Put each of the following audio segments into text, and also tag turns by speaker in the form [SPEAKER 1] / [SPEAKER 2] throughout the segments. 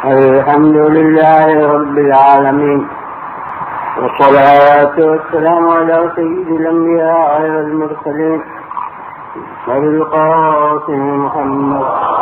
[SPEAKER 1] الحمد لله رب العالمين، والصلاة والسلام على سيد الأنبياء والمرسلين أبي القاسم محمد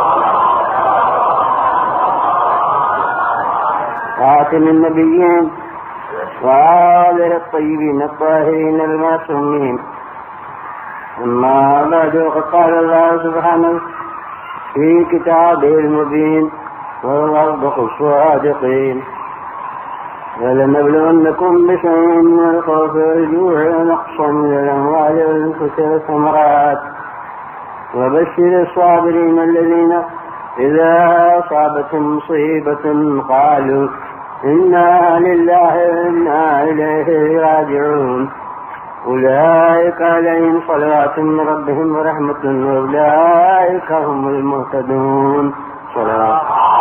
[SPEAKER 1] خاتم النبيين وآله الطيبين الطاهرين المعصومين. أما بعد، فقال الله سبحانه في كتابه المبين وهو أصدق الصادقين: ولنبلونكم بشيء من الخوف والجوع ونقص من الأموال والأنفس والثمرات وبشر الصابرين الذين إذا أصابتهم مصيبة قالوا إنا لله وإنا إليه راجعون. أولئك عليهم صلوات من ربهم ورحمة وأولئك هم المهتدون. صلوات.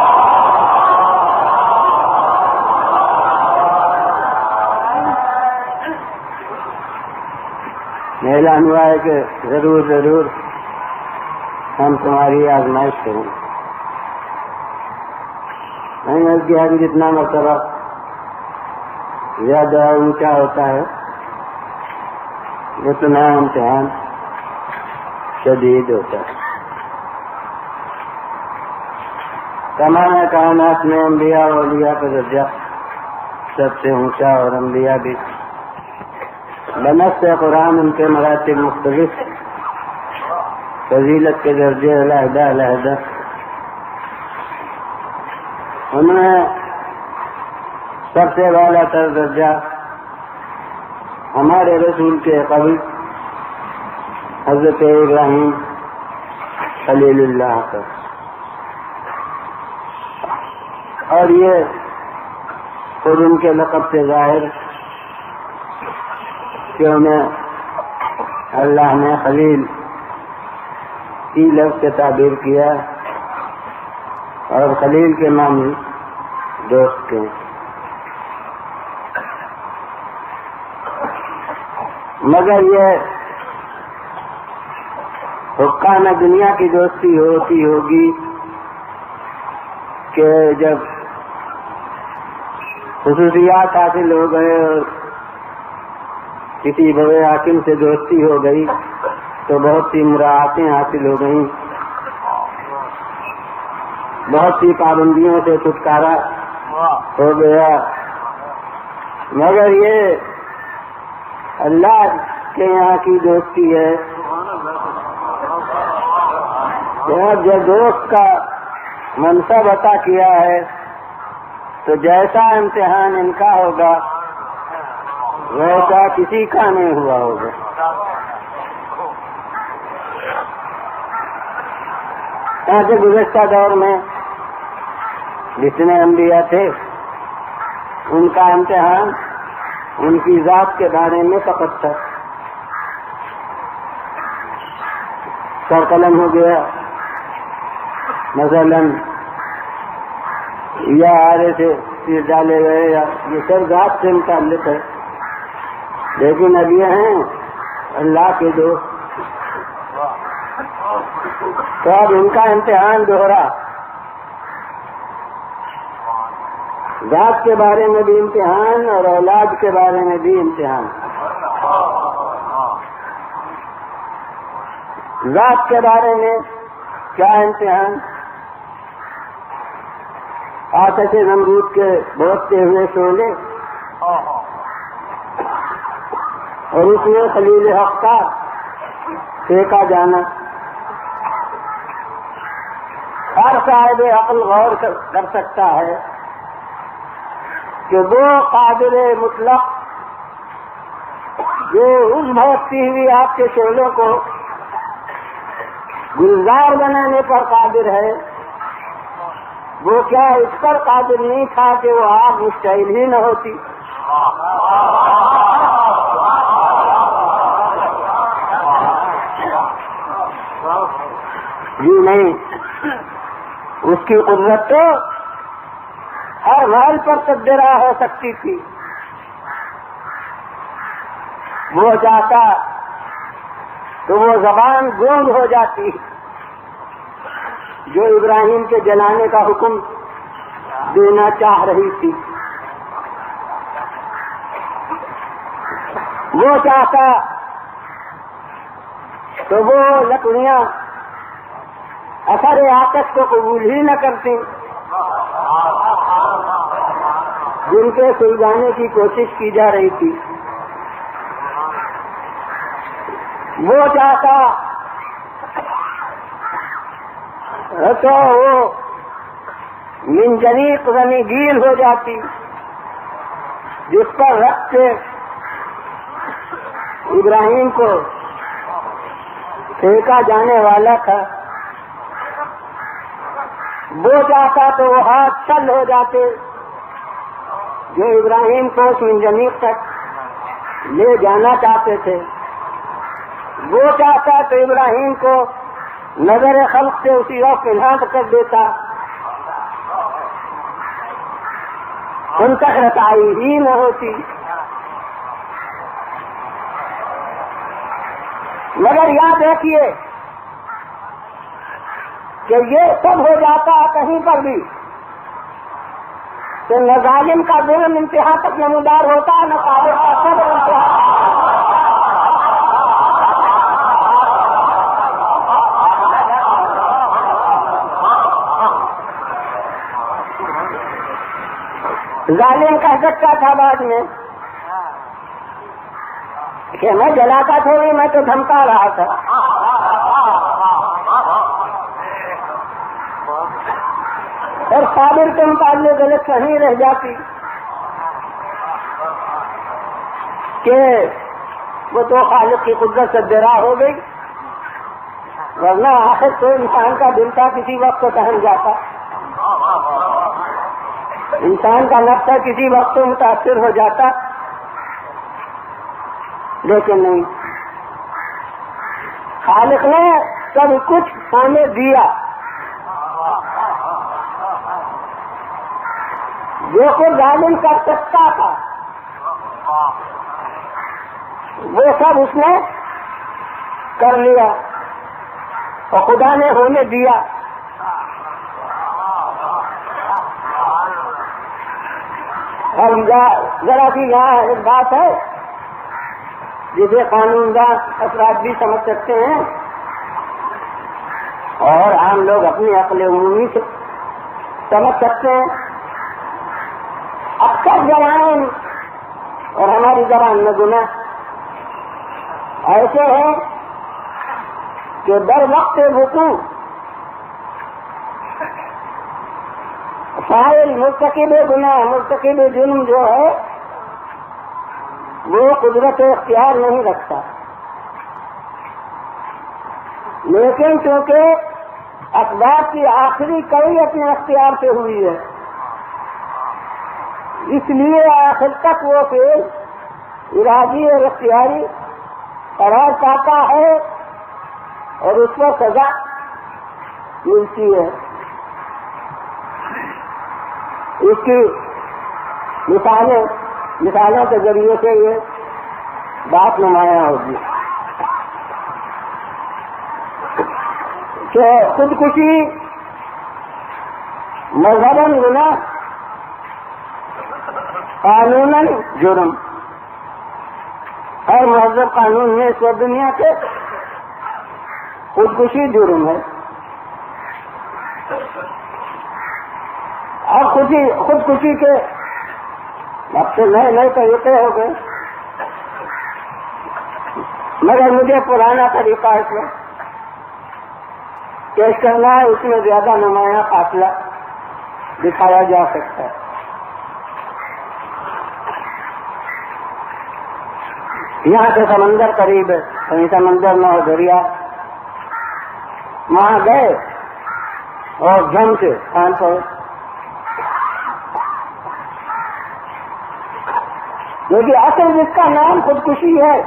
[SPEAKER 1] اعلان ہوا ہے کہ ضرور ضرور ہم تمہاری آزمائش کریں. میں نے کیا کہ جتنا مرتبہ زیادہ اونچا ہوتا ہے اتنا امتحان شدید ہوتا ہے. تمام کائنات میں انبیاء اور اولیاء کا درجہ سب سے اونچا، اور انبیاء بھی بنص قرآن ان کے مراتب مختلف، فضیلت کے درجے علیحدہ علیحدہ. ان میں سب سے اعلیٰ تر درجہ ہمارے رسول کے قبل حضرت ابراہیم خلیل اللہ کا، اور یہ خود ان کے لقب سے ظاہر کہ انہیں اللہ نے خلیل کی لفظ سے تعبیر کیا، اور خلیل کے معنی دوست کے. مگر یہ حکام دنیا کی دوستی ہوتی ہوگی کہ جب خصوصیات حاصل ہو گئے اور کسی بڑے حاکم سے دوستی ہو گئی تو بہت سی مراعاتیں حاصل ہو گئیں، بہت سی پابندیوں سے چھٹکارا ہو گیا. مگر یہ اللہ کے یہاں کی دوستی ہے. جو دوست کا منصب عطا کیا ہے تو جیسا امتحان ان کا ہوگا ویسا کسی کا نہیں ہوا ہوگا. ایسے گزشتہ دور میں جتنے انبیاء تھے ان کا امتحان ان کی ذات کے بارے میں فقط تھا. سر قلم ہو گیا مثلا، یا آرے سے تیر ڈالے گئے، یا یہ سب ذات سے متعلق ہے. لیکن اب یہ ہیں اللہ کے دوست، تو اب ان کا امتحان دوہرا، ذات کے بارے میں بھی امتحان اور اولاد کے بارے میں بھی امتحان. ذات کے بارے میں کیا امتحان؟ آتش نمرود کے بہتتے ہوئے شعلے اور اس میں خلیل حق کا پھینکا جانا. ہر صاحب عقل غور کر سکتا ہے کہ وہ قادر مطلق جو اس بھٹکتی ہوئی آپ کے شعلوں کو گلزار بنانے پر قادر ہے، وہ کیا اس پر قادر نہیں تھا کہ وہ آگ مشتعل ہی نہ ہوتی؟ جی نہیں، اس کی قدرت تو ہر محل پر تبدیل ہو سکتی تھی. وہ چاہتا تو وہ زبان گونگ ہو جاتی جو ابراہیم کے جلانے کا حکم دینا چاہ رہی تھی. وہ چاہتا تو وہ لکڑیاں اثر آتش کو قبول ہی نہ کرتی جن کے سلجھانے کی کوشش کی جا رہی تھی. وہ چاہتا تو وہ منجنیق غمی گیل ہو جاتی جس پر رکھ کے ابراہیم کو پھینکا جانے والا تھا. وہ چاہتا تو وہ ہاتھ چل ہو جاتے جو ابراہیم کو اس منجنیق تک لے جانا چاہتے تھے. وہ چاہتا تو ابراہیم کو نظر خلق سے اسی وقت الہام کر دیتا, ان تک رسائی ہی نہ ہوتی. مگر یاد رکھیے کہ یہ سب ہو جاتا کہیں پر بھی تو نہ ظالم کا ظلم انتہا تک نمودار ہوتا, نہ صادق کا صبر انتہا. ظالم کہہ سکتا تھا بعد میں کہ میں جلاتا تھوڑی, میں تو دھمکا رہا تھا. اور صابر کے مقابلے غلط کہیں رہ جاتی کہ وہ تو خالق کی قدرت سے درا ہو گئی, ورنہ آخر تو انسان کا دل تھا کسی وقت تو ٹہل جاتا, انسان کا نفس کسی وقت تو متاثر ہو جاتا. لیکن نہیں, خالق نے سب کچھ ہونے دیا. جو کچھ ظالم کر سکتا تھا وہ سب اس نے کر لیا اور خدا نے ہونے دیا. اور ذرا سی یہاں ایک بات ہے جسے قانون دان افراد بھی سمجھ سکتے ہیں اور عام لوگ اپنی عقل عمومی سے سمجھ سکتے ہیں. اکثر جرائم اور ہماری زبان میں گناہ ایسے ہیں کہ در وقت وقوع فاعل مرتکب گناہ مرتکب جرم جو ہے وہ قدرت اختیار نہیں رکھتا, لیکن چونکہ اسباب کی آخری کڑی اپنے اختیار سے ہوئی ہے اس لیے آخر تک وہ فعل ارادی اور اختیاری قرار پاتا ہے اور اس پر سزا ملتی ہے. اس کی مثالوں کے ذریعے سے یہ بات نمایاں ہوگی کہ خودکشی مذہباً گناہ قانوناً جرم. ہر مہذب قانون میں اس وقت دنیا کے خودکشی جرم ہے. اب خودکشی کے اب سے نئے طریقے ہو گئے, مگر مجھے پرانا طریقہ اس میں پیش کرنا ہے, اس میں زیادہ نمایاں فاصلہ دکھایا جا سکتا ہے. یہاں سے سمندر قریب ہے, کہیں سمندر میں اور دریا, وہاں گئے اور جم کے کان پڑے. کیونکہ اصل جس کا نام خودکشی ہے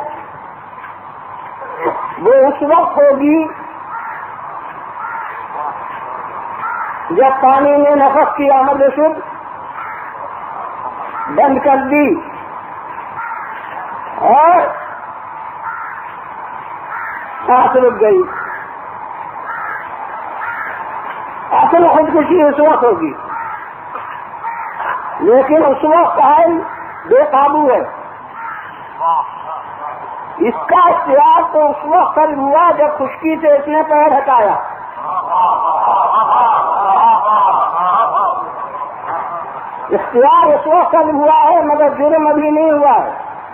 [SPEAKER 1] وہ اس وقت ہوگی جب پانی نے نفس کی آمد و رفت بند کر دی اور سانس رک گئی. اصل خودکشی اس وقت ہوگی لیکن اس وقت حال بے قابو ہے. اس کا اختیار تو اس وقت قلب ہوا جب خشکی سے اس نے پیر ہٹایا. اختیار اس وقت قلب ہوا ہے مگر جرم ابھی نہیں ہوا ہے.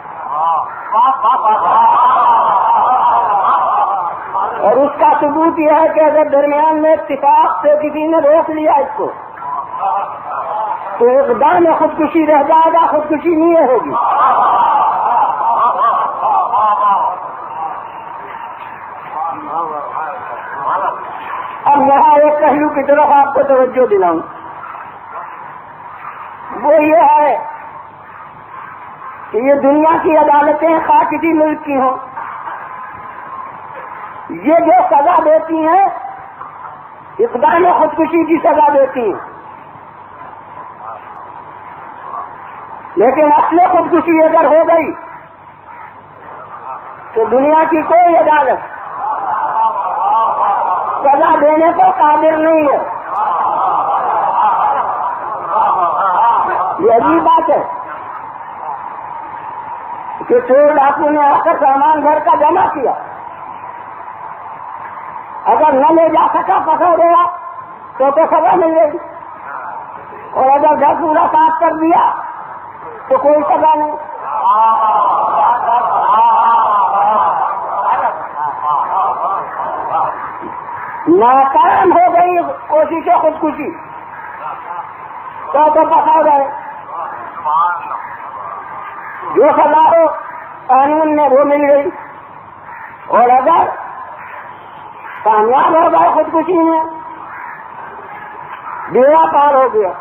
[SPEAKER 1] اور اس کا ثبوت یہ ہے کہ اگر درمیان میں اتفاق سے کسی نے روک لیا اس کو تو اقدام خودکشی رہ جائے گا، خودکشی نہیں ہوگی. اب یہاں ایک پہلو کی طرف آپ کو توجہ دلاؤں، وہ یہ ہے کہ یہ دنیا کی عدالتیں خواہ کسی ملک کی ہوں، یہ جو سزا دیتی ہیں اقدام خودکشی کی سزا دیتی ہیں، لیکن اصل خودکشی اگر ہو گئی تو دنیا کی کوئی عدالت سزا دینے کو قادر نہیں ہے. یہ عجیب بات ہے کہ چور ڈاکو نے آ کر سامان گھر کا جمع کیا، اگر نہ لے جا سکا پکڑ گیا تو سزا مل گئی، اور اگر گھر پورا صاف کر دیا تو کوئی سزا نہیں. ناکام ہو گئی کوشش خودکشی تو پکڑ گئے. جو سزا ہو قانون میں وہ مل گئی، اور اگر کامیاب ہو گئے خودکشی میں بیڑا پار ہو گیا،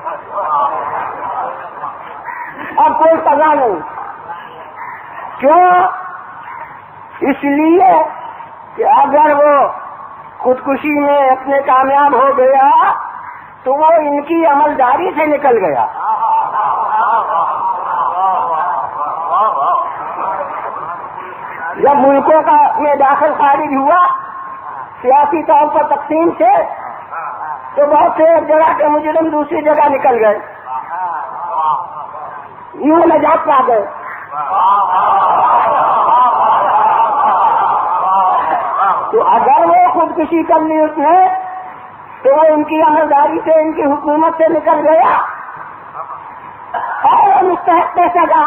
[SPEAKER 1] اب کوئی سزا نہیں. کیوں؟ اس لیے کہ اگر وہ خودکشی میں اپنے کامیاب ہو گیا تو وہ ان کی عملداری سے نکل گیا. جب ملکوں کا میں داخل خارج ہوا سیاسی طور پر تقسیم سے تو بہت سے ایک جگہ کے مجرم دوسری جگہ نکل گئے، یوں نجات پا گئے. تو اگر وہ خودکشی کر لی اس نے تو وہ ان کی عملداری سے ان کی حکومت سے نکل گیا اور وہ مستحق سزا،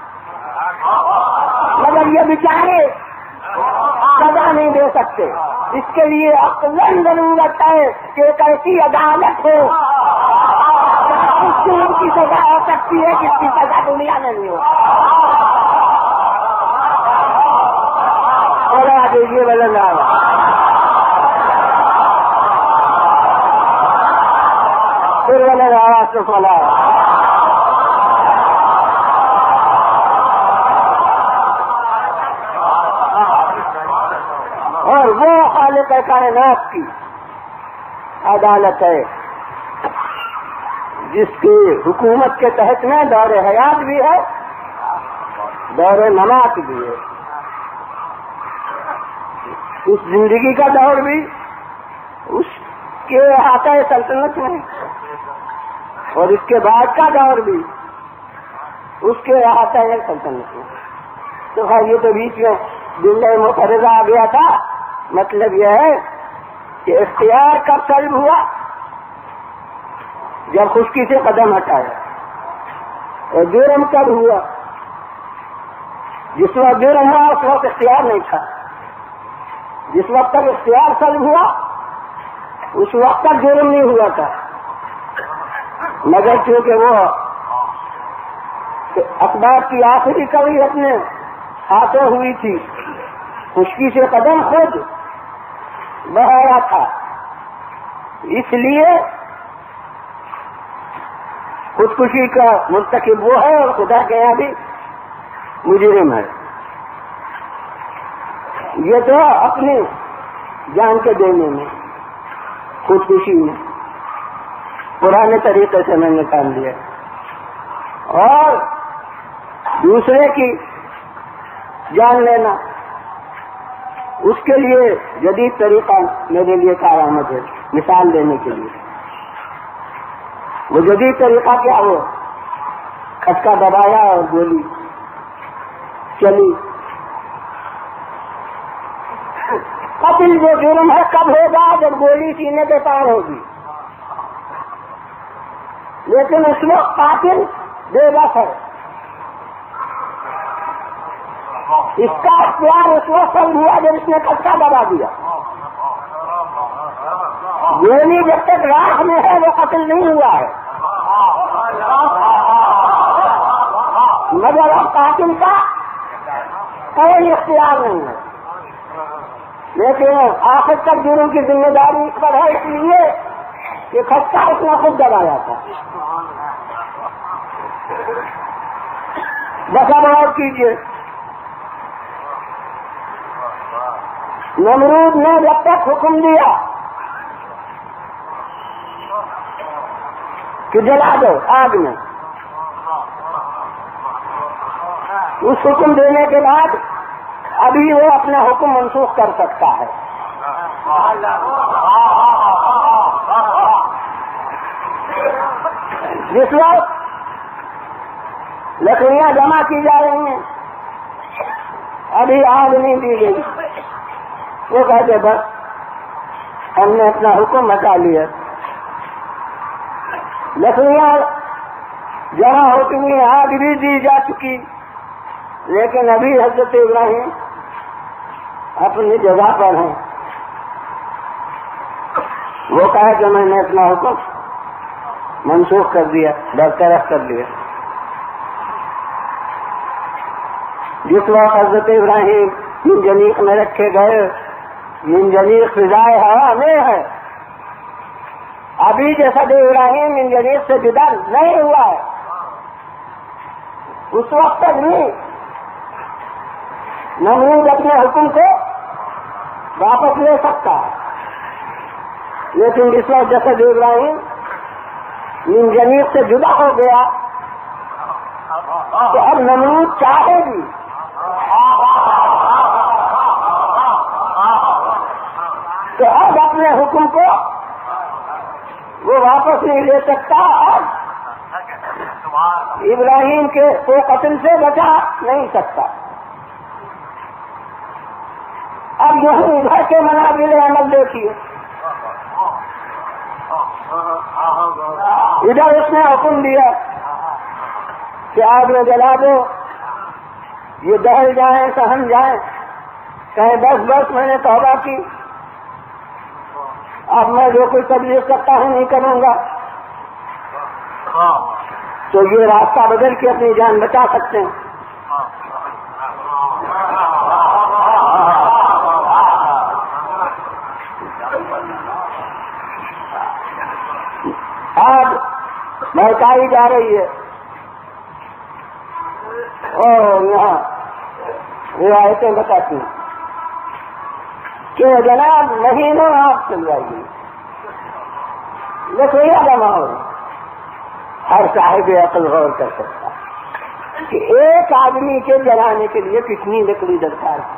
[SPEAKER 1] مگر یہ بیچارے سزا نہیں دے سکتے. اس کے لیے عقلاً ضرورت ہے کہ ایک ایسی عدالت ہو اس سے ان کی سزا ہو سکتی ہے جس کی سزا دنیا میں نہیں ہو. اور دیکھیے بدل رہا پھر بدل رہا تو فلا اور وہ خالق کائنات کی عدالت ہے جس کی حکومت کے تحت میں دور حیات بھی ہے، دور ممات بھی ہے. اس زندگی کا دور بھی اس کے احاطہ سلطنت میں، اور اس کے بعد کا دور بھی اس کے احاطہ سلطنت میں. تو یہ تو بیچ میں دل مفرضہ آ گیا تھا. مطلب یہ ہے کہ اختیار کب سلب ہوا؟ جب خشکی سے قدم ہٹایا. اور جرم کب ہوا؟ جس وقت جرم ہوا اس وقت اختیار نہیں تھا. جس وقت تک اختیار سلب ہوا اس وقت تک جرم نہیں ہوا تھا، مگر چونکہ وہ اخبار کی آخری کڑی اپنے ہاتھوں ہوئی تھی، خشکی سے قدم خود بڑھایا تھا، اس لیے خودکشی کا مرتکب وہ ہے اور خدا کے یہاں بھی مجرم ہے. یہ تو اپنی جان کے دینے میں خودکشی میں پرانے طریقے سے میں نے کام لیا، اور دوسرے کی جان لینا اس کے لیے جدید طریقہ میرے لیے کارآمد ہے. مثال دینے کے لیے وہ جدید طریقہ کیا ہو دھچکا دبایا اور گولی چلی. قتل جو جرم ہے کب ہوگا؟ جب گولی سینے کے پار ہوگی. لیکن اس وقت قاتل بے بس ہے. اس کا اختیار اس وقت ہوا جب اس نے دھچکا دبا دیا. گولی جب تک راہ میں ہے وہ قتل نہیں ہوا ہے، مگر اب قاتل کا کوئی اختیار نہیں ہے. لیکن آخر تک جرم کی ذمہ داری اس پر ہے، اس لیے کہ خطہ اس نے خود دبایا تھا. بس اب اور کیجیے. نمرود نے جب تک حکم دیا کہ جلا دو آگ میں، اس حکم دینے کے بعد ابھی وہ اپنا حکم منسوخ کر سکتا ہے. جس وقت لکڑیاں جمع کی جا رہی ہیں، ابھی آگ نہیں دی گئی، وہ کہتے بس ہم نے اپنا حکم مچا لیا. لکڑیاں جمع ہوتی ہوئی آگ بھی دی جا چکی، لیکن ابھی حضرت ابراہیم اپنی جگہ پر ہیں. وہ کہا کہ میں نے اپنا حکم منسوخ کر دیا، برطرف کر دیا. جس وقت حضرت ابراہیم منجنیق میں رکھے گئے، منجنیق فضائے ہوا میں ہے، ابھی جسد ابراہیم منجنیق سے جدا نہیں ہوا ہے. اس وقت تک نہیں نمرود اپنے حکم کو واپس لے سکتا ہے. لیکن جس وقت جسد ابراہیم منجنیق سے جدا ہو گیا تو اب نمرود چاہے بھی تو اب اپنے حکم کو وہ واپس نہیں لے سکتا. اب ابراہیم کے کو قتل سے بچا نہیں سکتا. اب یہاں ادھر کے منازل عمل دیکھیے. ادھر اس نے حکم دیا کہ آگ میں جلا دو، یہ دہل جائیں سہن جائیں، کہیں بس میں نے توبہ کی، اب میں جو کوئی تبلیغ کرتا ہوں نہیں کروں گا. تو یہ راستہ بدل کے اپنی جان بچا سکتے ہیں. آج بہتائی جا رہی ہے اور یہاں روایتیں بتاتی ہیں کہ جناب مہینوں آپ چل جائیے، لکڑیاں جمع ہو رہی. ہر صاحب عقل غور کر سکتا کہ ایک آدمی کے جلانے کے لیے کتنی لکڑی درکار ہے.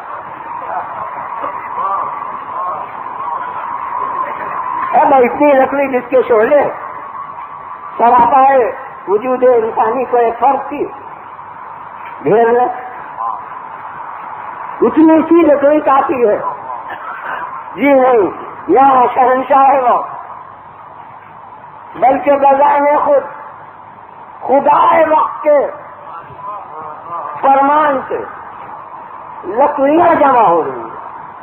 [SPEAKER 1] اب اتنی لکڑی جس کے شعلے سراپائے وجود انسانی کو ایک فرق تھی ڈھیر میں، اتنی سی لکڑی کافی ہے. جی نہیں، یہاں شہنشاہ ہے وہ، بلکہ بذائے خود خدا وقت کے فرمان سے لکڑیاں جمع ہو رہی ہیں.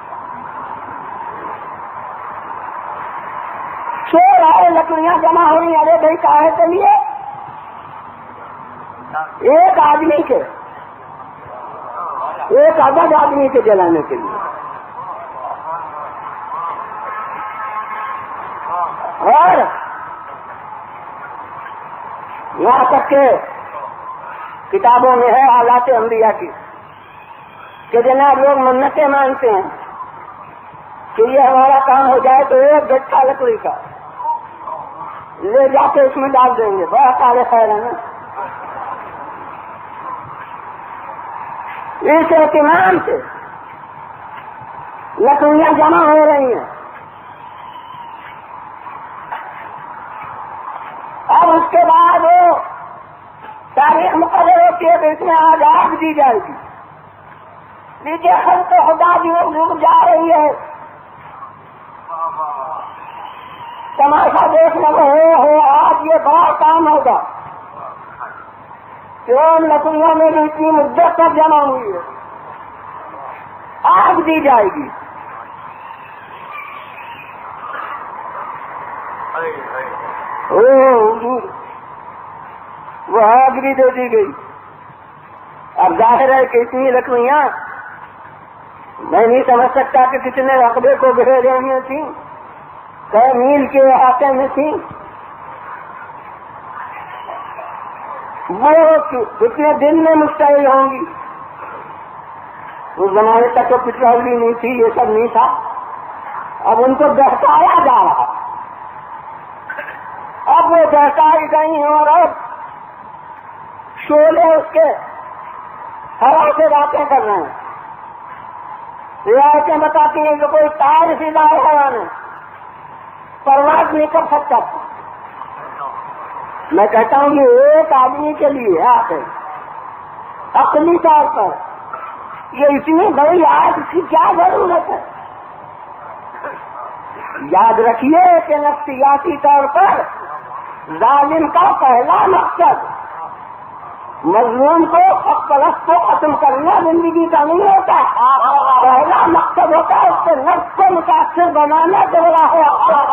[SPEAKER 1] شور آئے لکڑیاں جمع ہو رہی ہیں. ارے بھائی کہے کے لیے؟ ایک آدمی کے، ایک عدد آدمی کے جلانے کے لیے. اور یہاں تک کہ کتابوں میں ہے حالات انبیاء کی کہ جناب لوگ منتیں مانتے ہیں کہ یہ ہمارا کام ہو جائے تو ایک گٹھا لکڑی کا لے جا کے اس میں ڈال دیں گے. بڑا کالے خیر ہے نا. اس اہتمام سے لکڑیاں جمع ہو رہی ہیں. اب اس کے بعد وہ تاریخ مقرر ہوتی ہے تو اس میں آج آگ دی جائے گی. لیجیے خلق خدا بھی جا رہی ہے, تماشا دیکھنے کو ہو آج یہ بڑا کام ہوگا. کیوں لکڑیوں میں بھی اتنی مدت تک جمع ہوئی ہے, آگ دی جائے گی. وہ آگ بھی دے دی گئی. اب ظاہر ہے کہ اتنی لکڑیاں میں نہیں سمجھ سکتا کہ کتنے رقبے کو گھیرے رہی تھیں, کئی میل کے احاطے میں تھیں. وہ کتنے دن میں مشتعل ہوں گی. اس زمانے تک تو پٹرول بھی نہیں تھی, یہ سب نہیں تھا. اب ان کو بہتایا جا رہا, اب وہ بہتائی گئی ہیں اور اب شعلے اس کے ہوا سے باتیں کر رہے ہیں. روایتیں بتاتی ہیں کہ کوئی تار سیدھا ہوا نے پرواز نہیں کر سکتا. میں کہتا ہوں کہ ایک آدمی کے لیے آپ عقلی طور پر یہ اتنی بڑی آگ کی کیا ضرورت ہے؟ یاد رکھیے کہ نفسیاتی طور پر ظالم کا پہلا مقصد مظلوم کو حق پرست کو ختم کرنا زندگی کا نہیں ہوتا. پہلا مقصد ہوتا ہے اس کے نفس کو متاثر بنانا. جو رہا ہے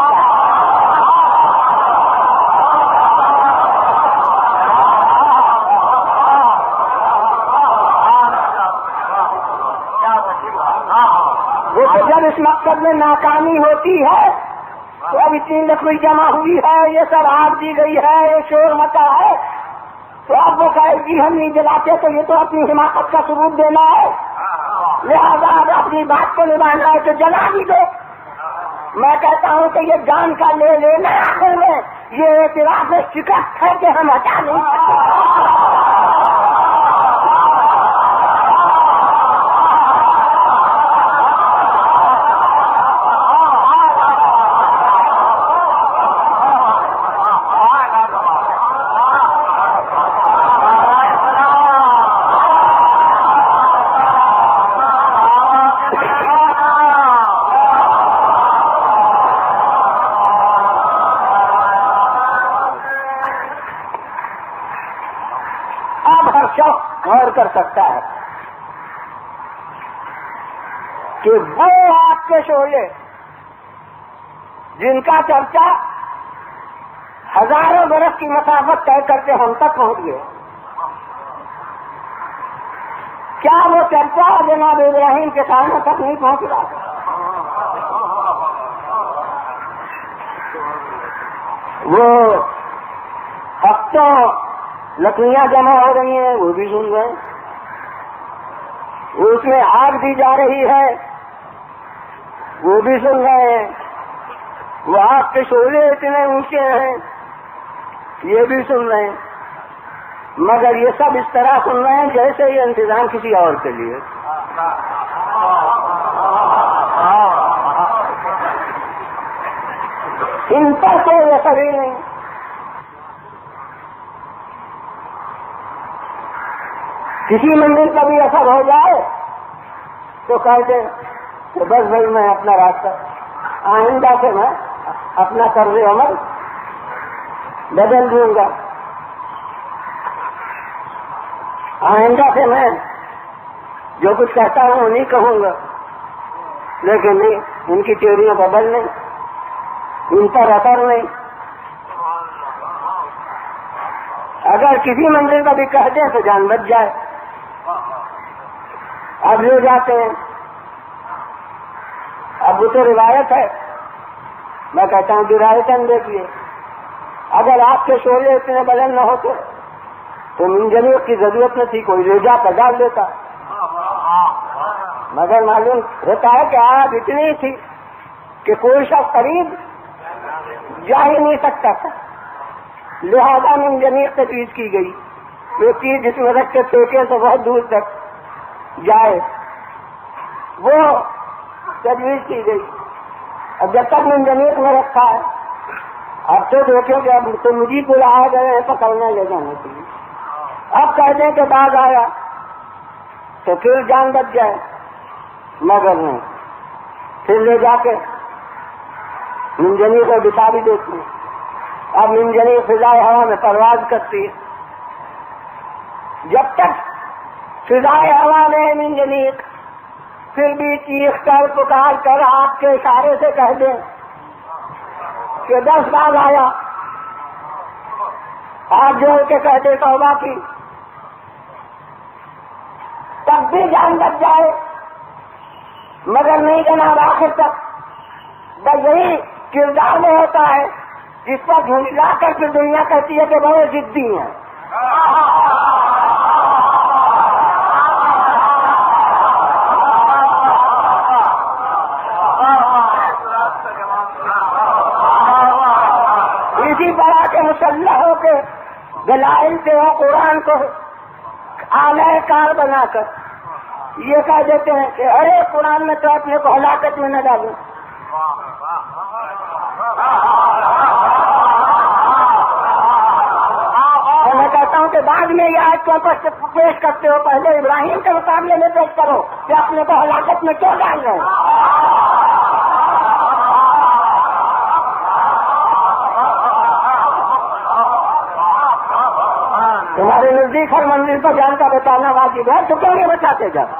[SPEAKER 1] وہ تو جب اس مقصد میں ناکامی ہوتی ہے تو اب اتنی لکڑی جمع ہوئی ہے, یہ سب آگ دی گئی ہے, یہ شور مچا ہے, تو اب وہ کہے گی ہم نہیں جلاتے تو یہ تو اپنی حماقت کا ثبوت دینا ہے, لہٰذا اب اپنی بات کو نبھانا ہے تو جلا بھی دو. میں کہتا ہوں کہ یہ جان کا لے لینا آخر میں یہ اعتراف شکست ہے کہ ہم ہٹا نہیں سکتے. غور کر سکتا ہے کہ وہ آپ کے شعلے جن کا چرچا ہزاروں برس کی مسافت طے کرتے ہم تک پہنچ گئے, کیا وہ چرچا جناب ابراہیم کے سامنے تک نہیں پہنچ رہا؟ وہ ہفتوں لکڑیاں جمع ہو رہی ہیں وہ بھی سن رہے ہیں, اس میں آگ دی جا رہی ہے وہ بھی سن رہے ہیں, وہ آگ کے شعلے اتنے اونچے ہیں یہ بھی سن رہے ہیں, مگر یہ سب اس طرح سن رہے ہیں جیسے یہ انتظام کسی اور کے لیے. ان پر کوئی اثر ہی نہیں. کسی منزل کا بھی اثر ہو جائے تو کہتے کہ بس بھائی میں اپنا راستہ آئندہ سے میں اپنا طرز عمل بدل دوں گا, آئندہ سے میں جو کچھ کہتا ہوں نہیں کہوں گا. لیکن نہیں, ان کی تھیوریوں کا بل نہیں, ان پر اثر نہیں. اگر کسی منزل کا بھی کہہ دیں تو جان بچ جائے. اب لے جاتے ہیں, اب وہ تو روایت ہے, میں کہتا ہوں روایتاً دیکھیے, اگر آپ کے شعلے اتنے بلند نہ ہوتے تو منجموں کی ضرورت نہ تھی, کوئی لے جا کر ڈال دیتا. مگر معلوم ہوتا ہے کہ آگ اتنی تھی کہ کوئی شخص قریب جا ہی نہیں سکتا تھا, لہذا منجمیر تجویز کی گئی. وہ چیز جس میں رکھ کے پھینکے تو بہت دور تک جائے, وہ تجویز کی گئی. اب جب تک منجمیر میں رکھا ہے, اب تو دیکھیں کہ اب تو مجھے کو لایا گئے ہیں پکڑنے لے جانے کے لیے. اب کہہ دیں کہ باغ آیا تو پھر جان بچ جائے، مگر نہیں، پھر لے جا کے منجنی کو بتا بھی دیتی ہے۔ اب منجنی فضائے ہوا میں پرواز کرتی ہے، جب تک فضائے ہوا میں منجنی پھر بھی چیخ کر پکار کر آپ کے اشارے سے کہہ دیں کہ 10 باغ آیا، آپ جوڑ کے کہتے توبہ کی، تب بھی جان بچ جائے، مگر نہیں جناب آخر تک بس یہی کردار میں ہوتا ہے جس پر جھنجلا کر پھر دنیا کہتی ہے کہ بڑے ضدی ہیں۔ اسی طرح کے مسلح ہو کے دلائل سے ہو قرآن کو آلہ کار بنا کر یہ کہہ دیتے ہیں کہ ارے قرآن میں تو اپنے کو ہلاکت میں نہ ڈالوں۔ میں کہتا ہوں کہ بعد میں یہ آیت کو پیش کرتے ہو، پہلے ابراہیم کے مقابلے میں پیش کرو کہ اپنے کو ہلاکت میں کیوں ڈال رہے ہیں۔ تمہارے نزدیک ہر منزل پر جان کا بتانا واجب ہے تو کیوں نہیں بچاتے جب؟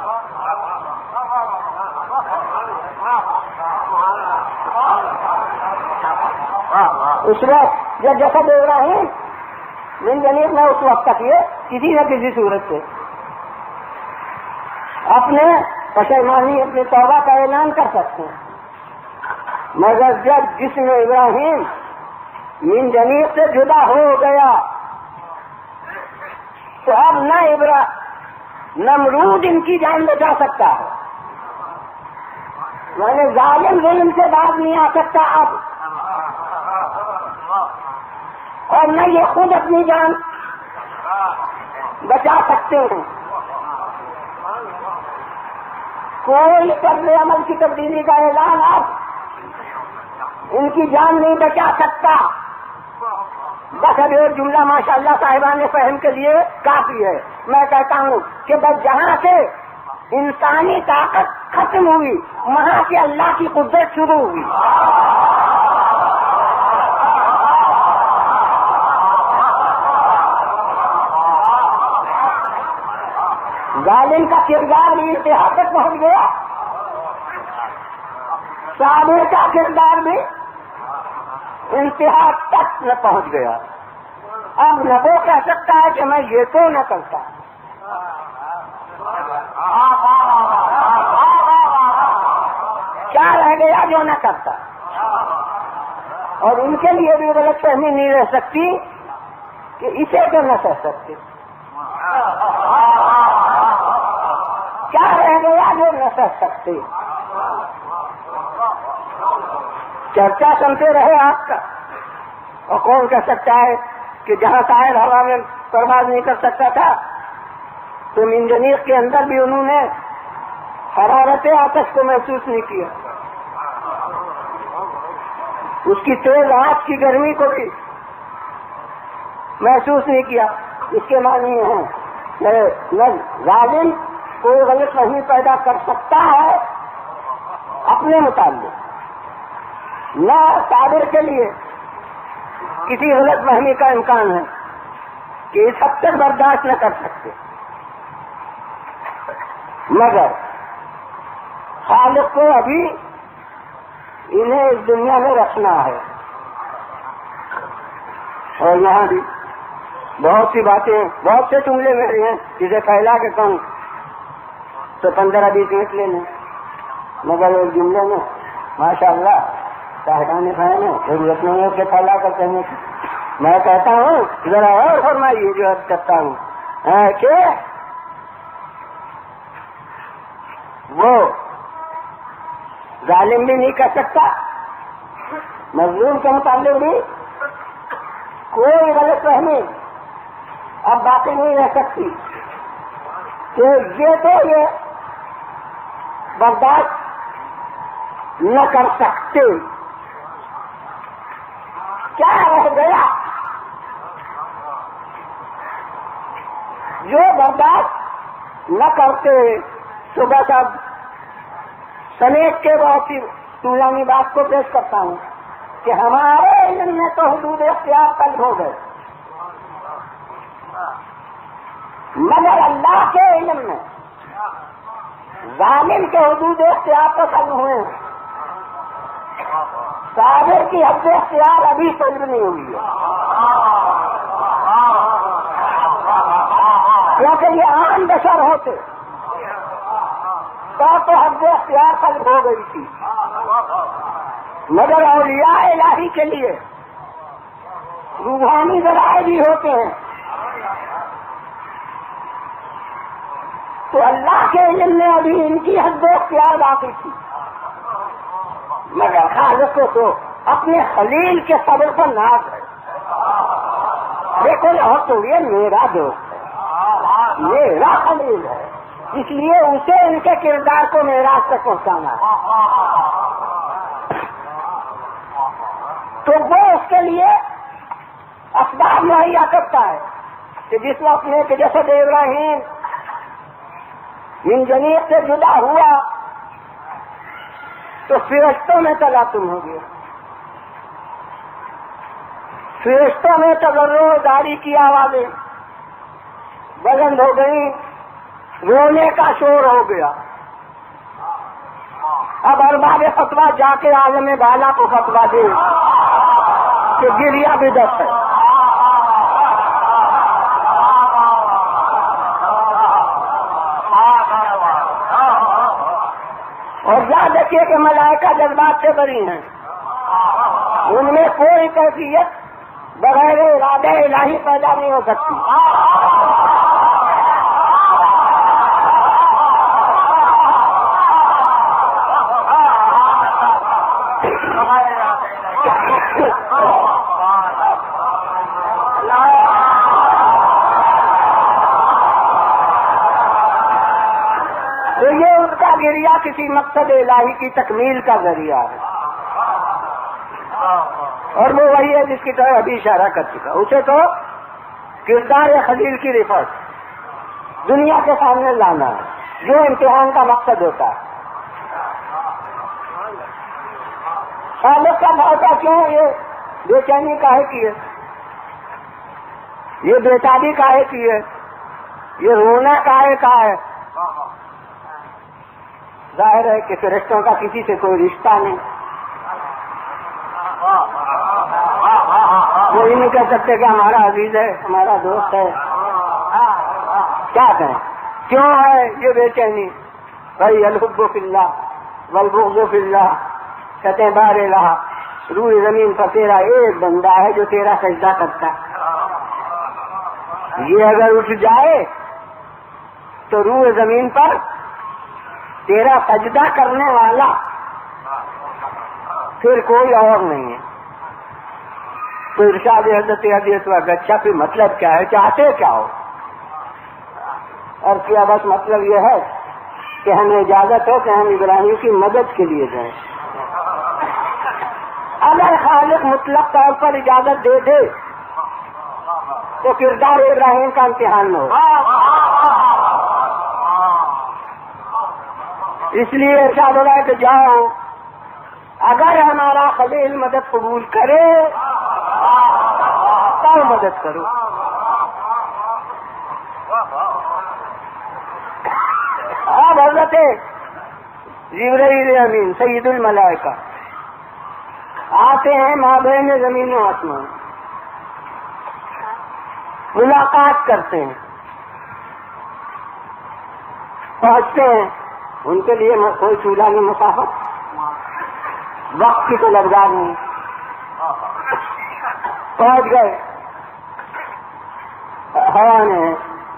[SPEAKER 1] اس وقت جب جسد ابراہیم منجنیق میں اس وقت تک یہ کسی نہ کسی صورت سے اپنے پشیمانی اپنے توبہ کا اعلان کر سکتے ہیں، مگر جب جسم ابراہیم منجنیق سے جدا ہو گیا تو اب نہ نمرود ان کی جان بچا سکتا ہے، یعنی ظالم ظلم سے باز نہیں آ سکتا اب، اور نہ یہ خود اپنی جان بچا سکتے ہیں۔ کوئی طرز عمل کی تبدیلی کا اعلان اب ان کی جان نہیں بچا سکتا۔ بس اب ایک جملہ ماشاءاللہ صاحبان فہم کے لیے کافی ہے، میں کہتا ہوں کہ بس جہاں سے انسانی طاقت ختم ہوئی وہاں سے اللہ کی قدرت شروع ہوئی۔ ظالم کا کردار بھی انتہا تک پہنچ گیا، صابر کا کردار بھی انتہا تک نہ پہنچ گیا۔ اب نہ وہ کہہ سکتا ہے کہ میں یہ تو نہ کرتا، کیا رہ گیا جو نہ کرتا، اور ان کے لیے بھی غلط فہمی نہیں رہ سکتی کہ اسے تو نہ کہہ سکتے، کیا رہ گیا جو نہ کہہ سکتے۔ چرچا سنتے رہے آپ کا، اور کون کہہ سکتا ہے کہ جہاں طائر ہوا میں پرواز نہیں کر سکتا تھا تو منجنیق کے اندر بھی انہوں نے حرارت آتش کو محسوس نہیں کیا، اس کی تیز آنچ کی گرمی کو بھی محسوس نہیں کیا۔ اس کے معنی یہ ہے نہ ظالم کوئی غلط فہمی پیدا کر سکتا ہے اپنے متعلق، نہ صابر کے لیے کسی غلط فہمی کا امکان ہے کہ اس حد تک برداشت نہ کر سکتے، مگر خالق کو ابھی انہیں اس دنیا میں رکھنا ہے۔ اور یہاں بھی بہت سی باتیں، بہت سے جملے میرے ہیں جسے پھیلا کے کہوں تو 15-20 منٹ لے لیں، مگر ایک جملے میں ماشاء اللہ صاحبان فہم ہے، ضرورت نہیں ہے کہ پھیلا کر کہنے کی۔ میں کہتا ہوں ذرا اور فرمائیے جو عرض کرتا ہوں کہ وہ ظالم بھی نہیں کر سکتا، مظلوم کے متعلق بھی کوئی غلط فہمی اب باقی نہیں رہ سکتی کہ یہ تو یہ برداشت نہ کر سکتے۔ کیا رہ گیا جو برداشت نہ کرتے صبح سب سمیٹ کے بہت سی طولانی بات کو پیش کرتا ہوں کہ ہمارے علم میں تو حدود اختیار قلب ہو گئے، مگر اللہ کے علم میں ظالم کے حدود اختیار تو قلب ہوئے ہیں، صابر کی حد اختیار ابھی قلب نہیں ہوئی ہے، کیونکہ یہ عام بشر ہوتے تو حد اختیار قلب ہو گئی تھی، مگر اولیاء الہی کے لیے روحانی ذرائع بھی ہوتے ہیں، تو اللہ کے علم میں ابھی ان کی حد اختیار باقی تھی، مگر خالق کو تو اپنے خلیل کے صبر پر ناز ہے۔ دیکھو اور تو یہ میرا دوست ہے، میرا خلیل ہے، اس لیے اسے ان کے کردار کو معراج تک پہنچانا ہے، تو وہ اس کے لیے اسباب مہیا کرتا ہے کہ جس وقت میں کہ جیسے ابراہیم منجنیق سے جدا ہوا تو فرشتوں میں تلاطم ہو گیا، فرشتوں میں تضرع داری کی آوازیں بلند ہو گئی، رونے کا شور ہو گیا۔ اب ارباب فتویٰ جا کے عالم بالا کو فتویٰ دے کہ گریا بدعت ہے، اور یاد رکھیے کہ ملائکہ جذبات سے بری ہیں، ان میں کوئی کیفیت بغیر ارادہ الہی پیدا نہیں ہو سکتی۔ تو یہ ان کا گریا کسی مقصد الہی کی تکمیل کا ذریعہ ہے، اور وہ وہی ہے جس کی طرف ابھی اشارہ کر چکا، اسے تو کردار خلیل کی رفعت دنیا کے سامنے لانا ہے، جو امتحان کا مقصد ہوتا ہے۔ خالق کا بھاؤ کیوں ہے؟ یہ بے چینی کاہے کی ہے، یہ بےتابی کاہے کی ہے، یہ رونا کاہے کا ہے؟ ظاہر ہے کہ فرشتوں کا کسی سے کوئی رشتہ نہیں، وہ یہ نہیں کہہ سکتے کہ ہمارا عزیز ہے، ہمارا دوست ہے، کیا کہیں؟ کیوں ہے یہ بے چینی؟ بھائی الحب فی اللہ والبغض فی اللہ، کہتے ہیں بار الہ، روح زمین پر تیرا ایک بندہ ہے جو تیرا سجدہ کرتا ہے، یہ اگر اٹھ جائے تو روح زمین پر تیرا سجدہ کرنے والا پھر کوئی اور نہیں ہے۔ تو ارشاد حضرت حدیث و گچھا پھر مطلب کیا ہے، چاہتے کیا ہو؟ اور کیا بس مطلب یہ ہے کہ ہمیں اجازت ہو کہ ہم ابراہیم کی مدد کے لیے جائیں۔ اگر خالق مطلق طور پر اجازت دے دے تو کردار ابراہیم کا امتحان نہ ہو۔ اس لیے ارشاد ہو رہا ہے کہ جاؤ، اگر ہمارا خلیل مدد قبول کرے تو مدد کرو۔ اب حضرت جبرائیل امین سید الملائکہ آتے ہیں مابین زمین و آسمان، ملاقات کرتے ہیں، پہنچتے ہیں، ان کے لیے کوئی چولہا نہیں، مسافت وقت کی تو لگزار نہیں، پہنچ گئے، ہوا نے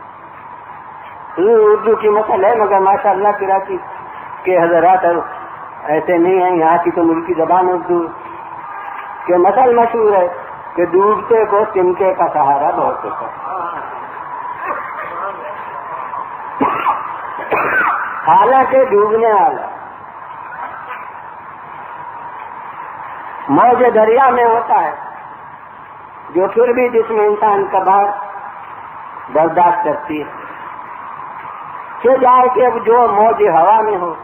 [SPEAKER 1] اردو کی مسئلہ ہے مگر ماشاء اللہ کراچی کے حضرات ایسے نہیں ہیں، یہاں کی تو ملکی زبان اردو کہ مسئلہ مشہور ہے کہ ڈوبتے کو تنکے کا سہارا بہت ہوتا ہے۔ حالانکہ ڈوبنے والا موج دریا میں ہوتا ہے جو پھر بھی جس میں انسان کا بھار برداشت کرتی ہے، کہ جائے کہ اب جو موج ہوا میں ہو.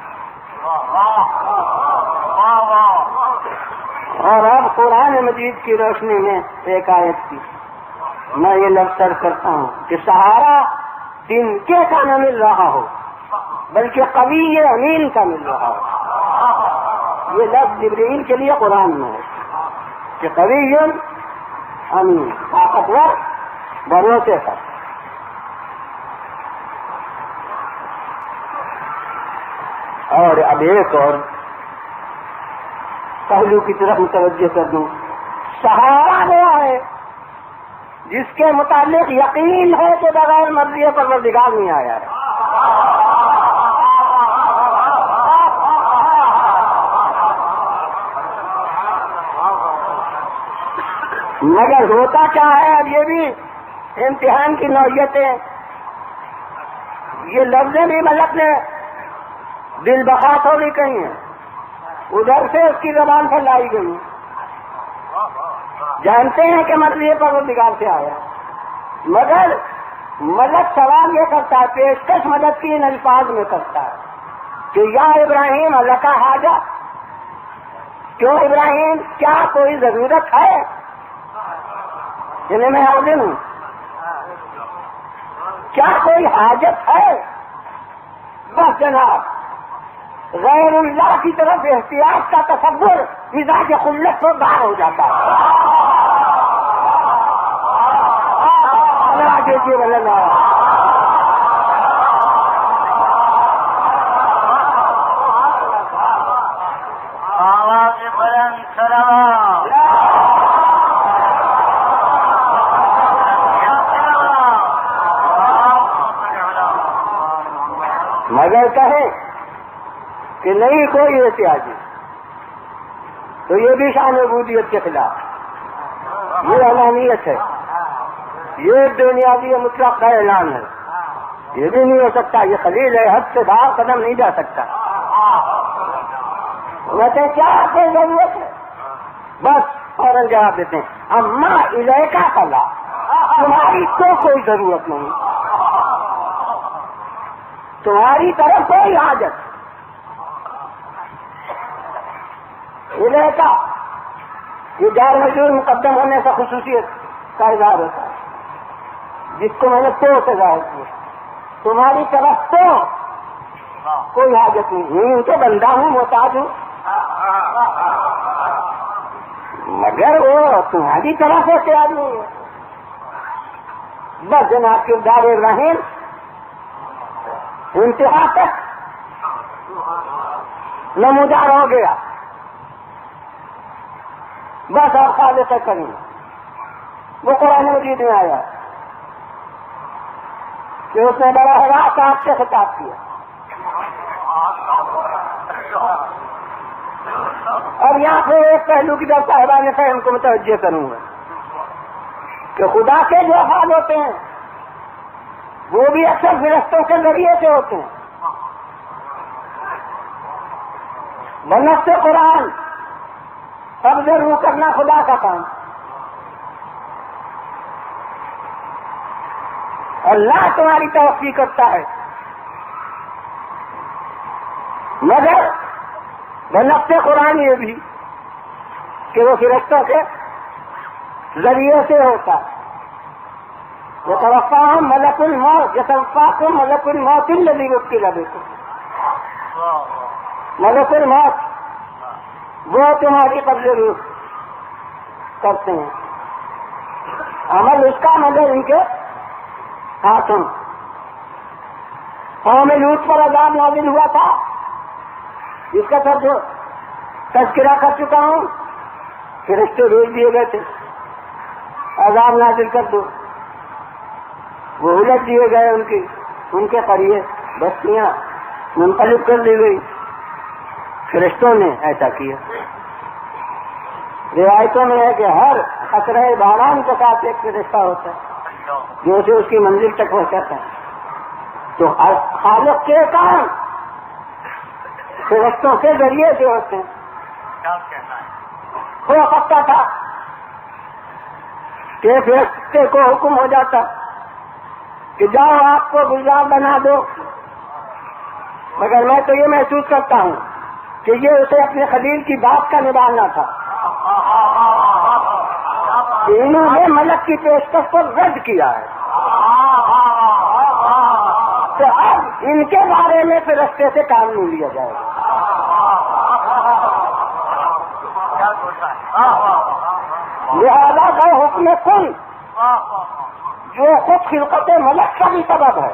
[SPEAKER 1] اور اب قرآن مجید کی روشنی میں ایک آیت کی میں یہ لفظ سرد کرتا ہوں کہ سہارا تنکے کا نہ مل رہا ہو بلکہ قوی امین کا مل رہا ہو. یہ لفظ جبرائیل کے لیے قرآن میں ہے کہ قوی امین، طاقتور، بھروسے پر. اور اب ایک اور پہلو کی طرف متوجہ کر دوں. سہارا وہ ہے جس کے متعلق یقین ہے کہ بغیر مرضی پروردگار نہیں آیا ہے. مگر ہوتا کیا ہے، اب یہ بھی امتحان کی نوعیت ہے. یہ لفظیں بھی ملک نے دل بخا تھوڑی کہیں ہیں، ادھر سے اس کی زبان پر لائی گئی. جانتے ہیں کہ مرضی پروردگار سے آیا، مگر ملک سوال یہ کرتا ہے، پیشکش مدد کی ان الفاظ میں کرتا ہے کہ یا ابراہیم اللہ کا حاجت، کیوں ابراہیم کیا کوئی ضرورت ہے؟ جنہیں میں حاضر ہوں، کیا کوئی حاجت ہے؟ بس جناب غیر اللہ کی طرف احتیاط کا تصور مزاج خلت سے باہر ہو جاتا ہے.
[SPEAKER 2] آواز بلند سلام.
[SPEAKER 1] مگر کہیں کہ نہیں کوئی احتیاطی تو یہ بھی شان عبودیت کے خلاف، یہ علانیت ہے، یہ بنیادی مطلق کا اعلان ہے. یہ بھی نہیں ہو سکتا، یہ خلیل ہے، حد سے باہر قدم نہیں جا سکتا. کہتے ہیں کیا کوئی ضرورت ہے؟ بس فوراً جواب دیتے ہیں اما الیکا فلا، تمہاری تو کوئی ضرورت نہیں، تمہاری طرف کوئی حاجت. الیکا یہ جار مجرور مقدم ہونے سے خصوصیت کا اظہار ہوتا ہے، جس کو میں نے تو سے ظاہر کیا. تمہاری طرف تو کوئی حاجت نہیں، ہوں تو بندہ ہوں، محتاج ہوں، مگر وہ تمہاری طرف سے تیار نہیں ہے. بس جناب کردار ابراہیم انتہا تک نمودار ہو گیا. بس آپ خالق کریں، وہ قرآن مجید میں آیا کہ اس نے بڑا راست آپ سے خطاب کیا. اور یہاں پہ ایک پہلو کی طرف صاحبان فہم کو متوجہ کروں گا کہ خدا کے جو افعال ہوتے ہیں وہ بھی اکثر فرشتوں کے ذریعے سے ہوتے ہیں. بنفس قرآن قبض روح کرنا خدا کا کام، اللہ تمہاری توقع کرتا ہے، مگر بنفس قرآن یہ بھی کہ وہ فرشتوں کے ذریعے سے ہوتا ہے. یتوفاہم ملک الموت، یتوفاکم ملک الموت الذی وکل بکم. ملک الموت وہ تمہاری قبض روح کرتے ہیں، عمل اس کا مگر ان کے ہاتھوں. قوم لوط پر عذاب نازل ہوا تھا، جس کا تذکرہ کر چکا ہوں. فرشتے بھیج دیے گئے تھے عذاب نازل کر دو، وہ الٹ دیے گئے، ان کے قریے بستیاں منقلب کر دی گئی. فرشتوں نے ایسا کیا. روایتوں میں ہے کہ ہر قطرہ باران کے ساتھ ایک فرشتہ ہوتا ہے جو اسے اس کی منزل تک پہنچاتا ہے. تو خالق کے کام فرشتوں کے ذریعے سے ہوتے ہیں. ہو سکتا تھا کہ فرشتے کو حکم ہو جاتا کہ جاؤ آپ کو گلزار بنا دو مگر میں تو یہ محسوس کرتا ہوں کہ یہ اسے اپنے خلیل کی بات کا نبھانا تھا. انہوں نے ملک کی پیشکش کو رد کیا ہے. تو اب ان کے بارے میں پھر رستے سے کام نہیں لیا جائے گا. لہذا کا حکم کن جو خود خلقت ملک کا بھی سبب ہے.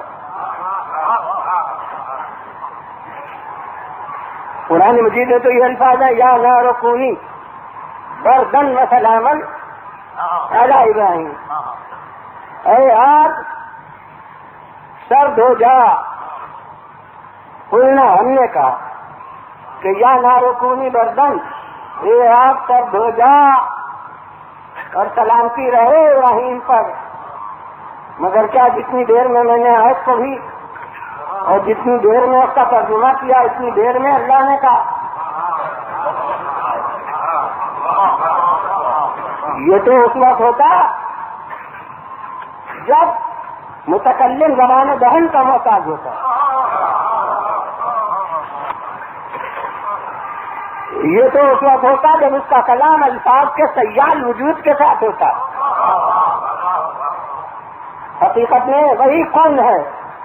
[SPEAKER 1] قرآن مجید میں تو یہ الفاظ ہے یا نار کونی بردن و سلامن علی ابراہیم. اے آگ سرد ہو جا. قلنا ہم نے کہا کہ یا نار کونی بردن اے آگ سرد ہو جا اور سلامتی رہے ابراہیم پر. مگر کیا جتنی دیر میں نے آیت پڑھی اور جتنی دیر میں اس کا ترجمہ کیا اتنی دیر میں اللہ نے کہا. یہ تو اس وقت ہوتا جب متکلم زبان دہن کا محتاج ہوتا. یہ تو اس وقت ہوتا جب اس کا کلام الفاظ کے سیال وجود کے ساتھ ہوتا. حقیقت میں وہی کون ہے.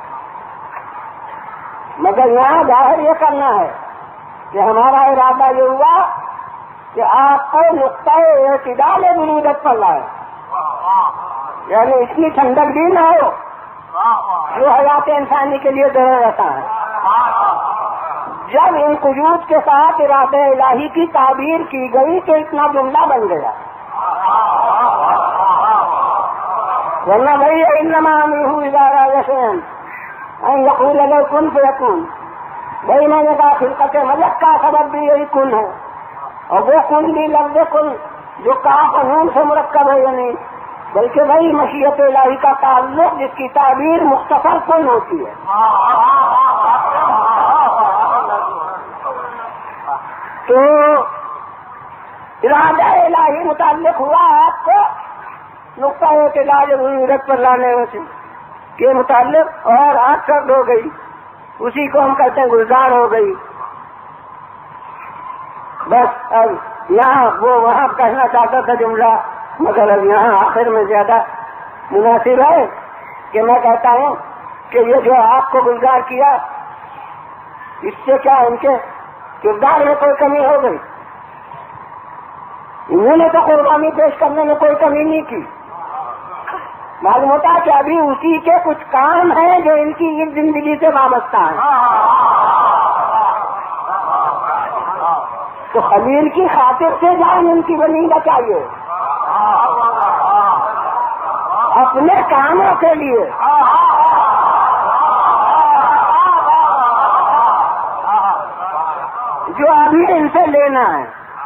[SPEAKER 1] مگر یہاں ظاہر یہ کرنا ہے کہ ہمارا ارادہ یہ ہوا کہ آپ کو نقطۂ اعتدال ضرورت پر لائے. یعنی اتنی ٹھنڈک بھی نہ ہو جو حیات انسانی کے لیے ضرور رہتا ہے. جب ان قیود کے ساتھ ارادہ الہی کی تعبیر کی گئی تو اتنا جملہ بن گیا. ورنہ بھائی انما امرہ اذا اراد شیئا ان یقول له کن فیکون. بھائی میں نے کہا خلقت ملک کا سبب بھی یہی کن ہے اور وہ کن بھی لفظ کن جو کاف اور نون سے مرکب ہے یعنی بلکہ وہی مشیت الہی کا تعلق جس کی تعبیر مختصر کن ہوتی ہے. تو ارادہ الہی متعلق ہوا آپ کو نقطۂ اعتدال ضرورت پر لانے سے کے متعلق اور آنکھ سرد ہو گئی. اسی کو ہم کہتے ہیں گلزار ہو گئی. بس اب یہاں وہ وہاں کہنا چاہتا تھا جملہ مگر اب یہاں آخر میں زیادہ مناسب ہے کہ میں کہتا ہوں کہ یہ جو آپ کو گلزار کیا اس سے کیا ان کے کردار میں کوئی کمی ہو گئی. انہوں نے تو قربانی پیش کرنے میں کوئی کمی نہیں کی. معلوم ہوتا ہے کہ ابھی اسی کے کچھ کام ہیں جو ان کی اس زندگی سے وابستہ ہیں. تو خلیل کی خاطر سے جان ان کی بنی بچائیے اپنے کاموں کے لیے. جو ابھی ان سے لینا ہے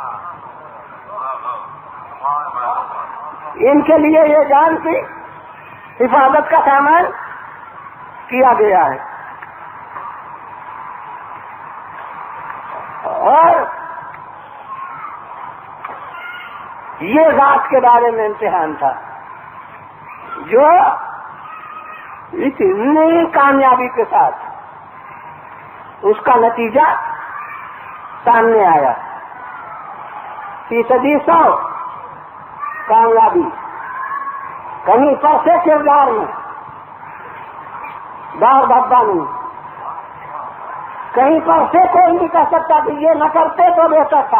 [SPEAKER 1] ان کے لیے یہ جان کی حفاظت کا سامان کیا گیا ہے. اور یہ ذات کے بارے میں امتحان تھا جو اتنی کامیابی کے ساتھ اس کا نتیجہ سامنے آیا. 100% کامیابی. کہیں پر سے کردار میں دار دھبا نہیں. کہیں پر سے کوئی نہیں کہہ سکتا کہ یہ نہ کرتے تو بہتر تھا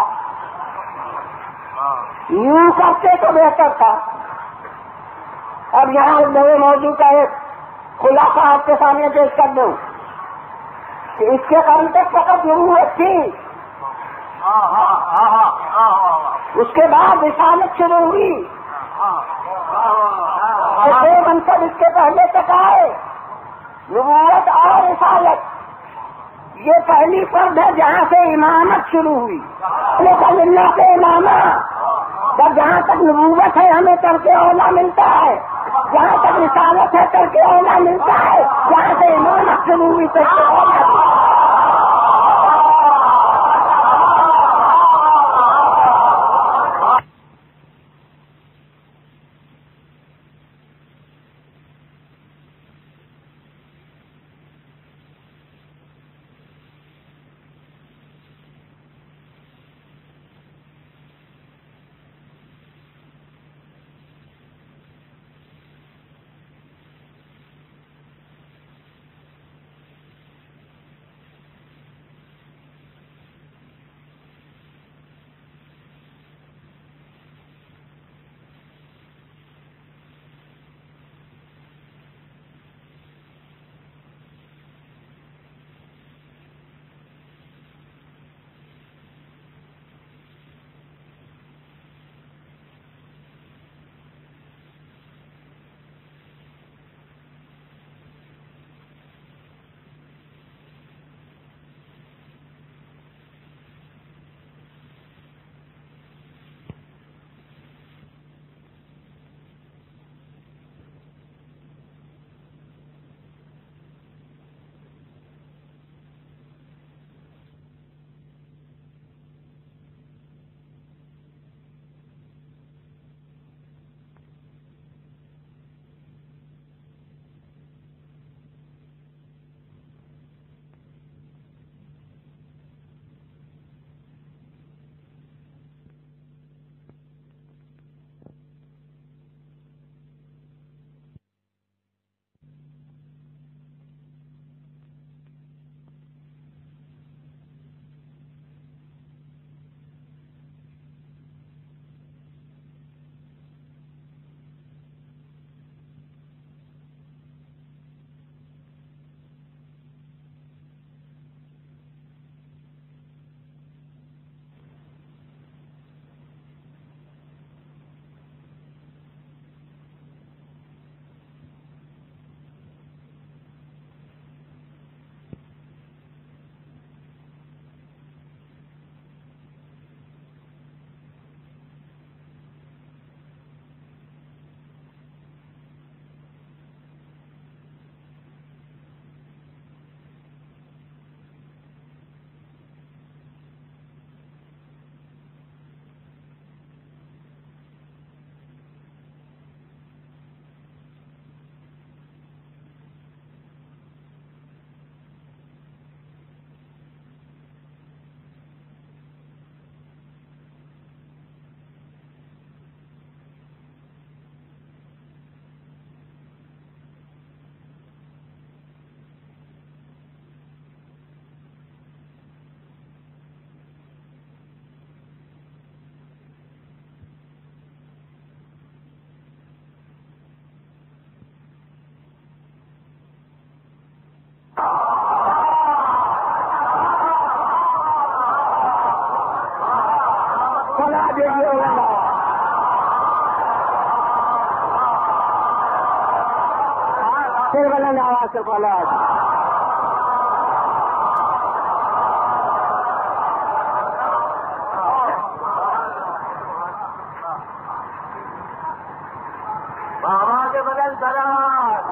[SPEAKER 1] یوں کرتے تو بہتر تھا. اب یہاں اس نئے موضوع کا ایک خلاصہ آپ کے سامنے پیش کر دوں کہ اس کے قبل تک فقط ضرورت تھی. اس کے بعد رسالت شروع ہوئی. دو منصب اس کے پہلے تک آئے نبوت اور رسالت. یہ پہلی فرد ہے جہاں سے امامت شروع ہوئی. اللہ سے امامت جب جہاں تک نبوت ہے ہمیں ترک اولا ملتا ہے. جہاں تک رسالت ہے ترک اولا ملتا ہے. جہاں سے امامت شروع ہوئی ترک اولا. پھر بلند آواز سے بولا
[SPEAKER 2] آواز بلند سلام.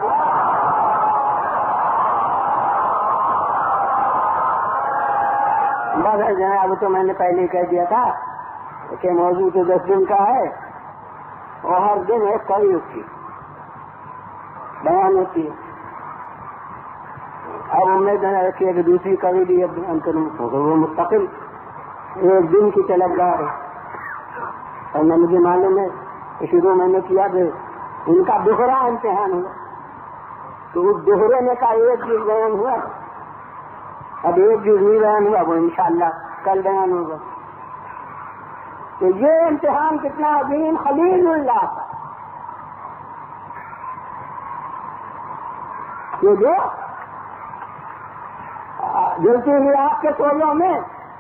[SPEAKER 1] بس جناب تو میں نے پہلے ہی کہہ دیا تھا کہ موضوع تو 10 دن کا ہے اور ہر دن ایک کڑی اس کی بیان ہوتی ہے. اب امید ہے کہ ایک دوسری کڑی بھی وہ مستقل ایک دن کی طلبگار ہے. اور مجھے معلوم ہے کہ شروع میں نے کیا کہ ان کا دوہرا امتحان ہوا تو اس دوہرے میں کا ایک چیز بیان ہوا. اب ایک چیز نہیں بیان ہوا وہ انشاءاللہ کل بیان ہوگا. تو یہ امتحان کتنا عظیم خلیل اللہ تھا کہ جو جلتی ہوئی آپ کے ٹولوں میں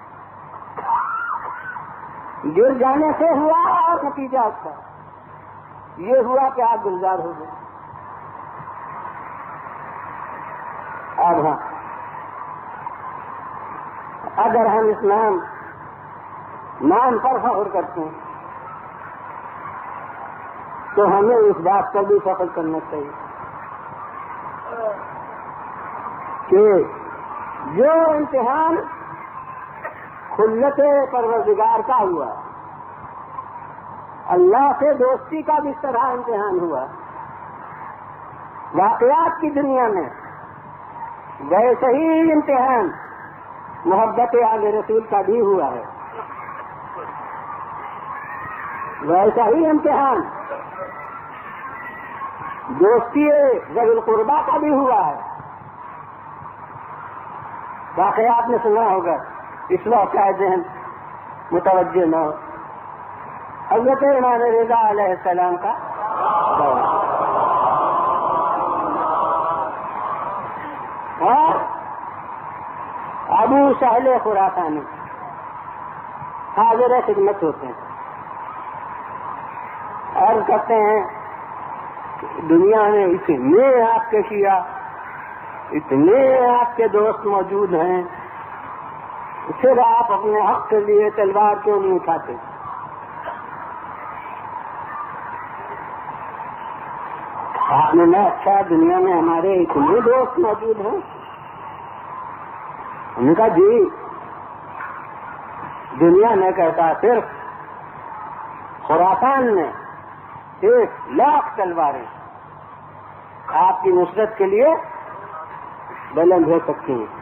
[SPEAKER 1] گر جانے سے ہوا اور نتیجہ اس کا یہ ہوا کہ آپ گلزار ہو گئے. اب ہاں اگر ہم اس نام پر فخر کرتے ہیں تو ہمیں اس بات پر بھی فخر کرنا چاہیے کہ جو امتحان خلت پروردگار کا ہوا اللہ سے دوستی کا بھی اس طرح امتحان ہوا واقعات کی دنیا میں ویسے ہی امتحان محبت آل رسول کا بھی ہوا ہے. ویسا ہی امتحان دوستی ذوی القربا کا بھی ہوا ہے. واقعات میں سنا ہوگا اس وقت کا ذہن متوجہ نہ ہو. حضرت امام رضا علیہ السلام کا اور ابو سہل خراسانی حاضر خدمت ہوتے ہیں اور کہتے ہیں دنیا میں اتنے آپ کے شیعہ اتنے آپ کے دوست موجود ہیں پھر آپ اپنے حق کے لیے تلوار کیوں نہیں اٹھاتے؟ آپ نے نہ اچھا دنیا میں ہمارے اتنے دوست موجود ہیں. ان کا جی دنیا میں کہتا صرف خراسان میں 1,00,000 تلواریں آپ کی نصرت کے لیے بلند ہو سکتی ہیں.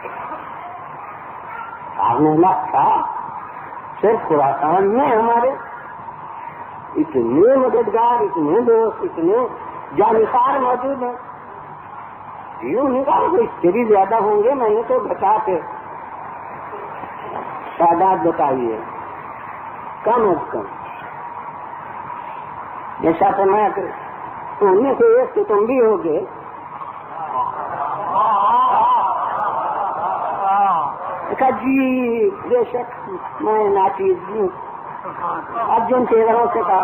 [SPEAKER 1] آپ نے کہا صرف خراسان میں ہمارے اتنے مددگار اتنے دوست اتنے جانسار موجود ہیں. یوں نہیں کہا کہ اس سے بھی زیادہ ہوں گے. میں نے تو بتا کے تعداد بتائیے کم از کم جیسا فرمایا کہ ان میں سے ایک تو تم بھی ہوگے. کہا جی بے شک میں ناچیز ہوں. اب جن چہروں سے کہا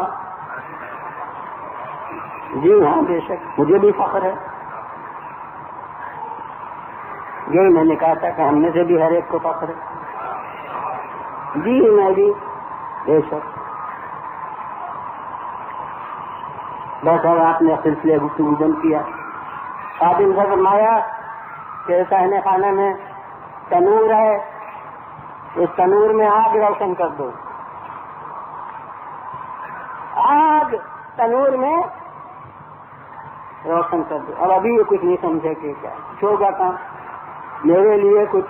[SPEAKER 1] جی ہاں بے شک مجھے بھی فخر ہے. یہی میں نے کہا تھا کہ ہم میں سے بھی ہر ایک کو فخر ہے. جی میں بھی بے شک. بس اب آپ نے سلسلے گفتگو بند کیا. خادم سے فرمایا کہ صحن خانہ میں تنور ہے اس تنور میں آگ روشن کر دو. آگ تنور میں روشن کر دو. اب ابھی یہ کچھ نہیں سمجھے کہ کیا ہوگا کام میرے لیے کچھ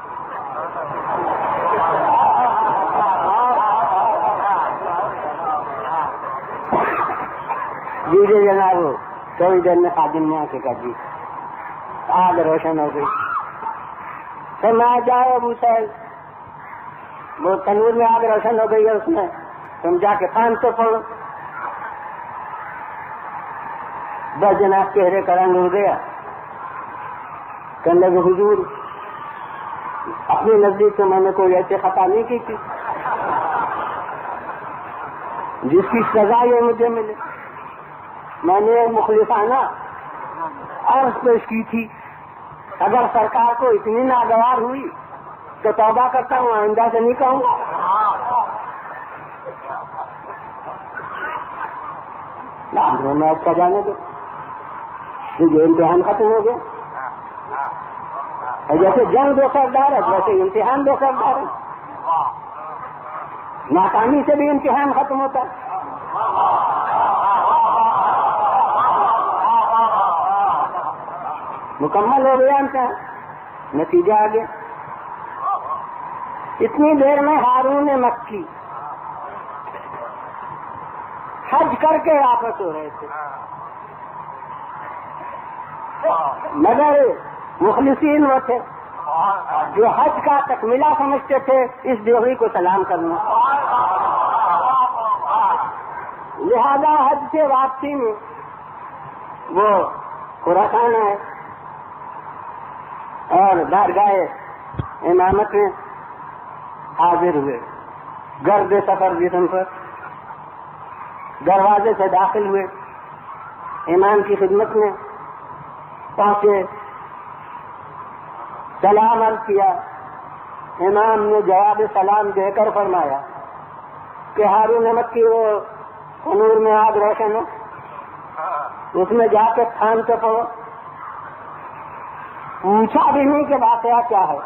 [SPEAKER 1] جی جناب تھوڑی دیر میں خادم نے آ کے کہا جی آگ روشن ہو گئی. پھر میں جاؤ ابو سہل وہ تنور میں آگ روشن ہو گئی ہے اس میں تم جا کے پان تو پڑو. بس جناب چہرے کا رنگ ہو گیا. کہنے لگے حضور اپنے نزدیک تو میں نے کوئی ایسی خطا نہیں کی تھی جس کی سزا یہ مجھے ملے. میں نے مخلصانہ عرض پیش کی تھی، اگر سرکار کو اتنی ناگوار ہوئی تو توبہ کرتا ہوں، آئندہ سے نہیں کہوں گا۔ میں اس کا جانے دو، یہ امتحان ختم ہو گیا۔ جیسے جنگ دو سردار ہے ویسے امتحان دو سردار ہے، ناکامی سے بھی امتحان ختم ہوتا ہے۔ مکمل ہو گیا امتحان، نتیجہ آ گیا۔ اتنی دیر میں ہارون مکی حج کر کے واپس ہو رہے تھے، مگر مخلصین وہ تھے جو حج کا تکملہ سمجھتے تھے اس ڈیوری کو سلام کرنا، لہذا حج سے واپسی میں وہ خراسان ہے اور بارگاہ امامت میں حاضر ہوئے، گرد سفر جسم پر دروازے سے داخل ہوئے، امام کی خدمت میں پہنچے، سلام عرض کیا۔ امام نے جواب سلام دے کر فرمایا کہ ہارون مکی وہ نور میں آگ روشن ہے، اس میں جا کے تھان سے پڑو۔ پوچھا بھی نہیں کہ واقعہ کیا ہے،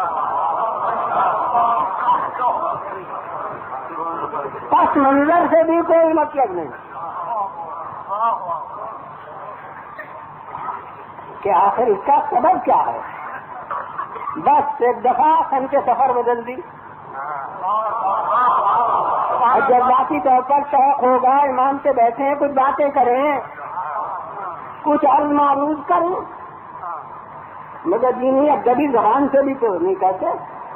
[SPEAKER 1] پس منظر سے بھی کوئی مطلب نہیں کہ آخر اس کا سبب کیا ہے، بس ایک دفعہ سن کے سفر بدل دی، اور جذباتی طور پر شوق ہوگا امام سے بیٹھے ہیں، کچھ باتیں کریں، کچھ عرض معروض کریں، مگر دینی ادبی زبان سے بھی تو نہیں کہتے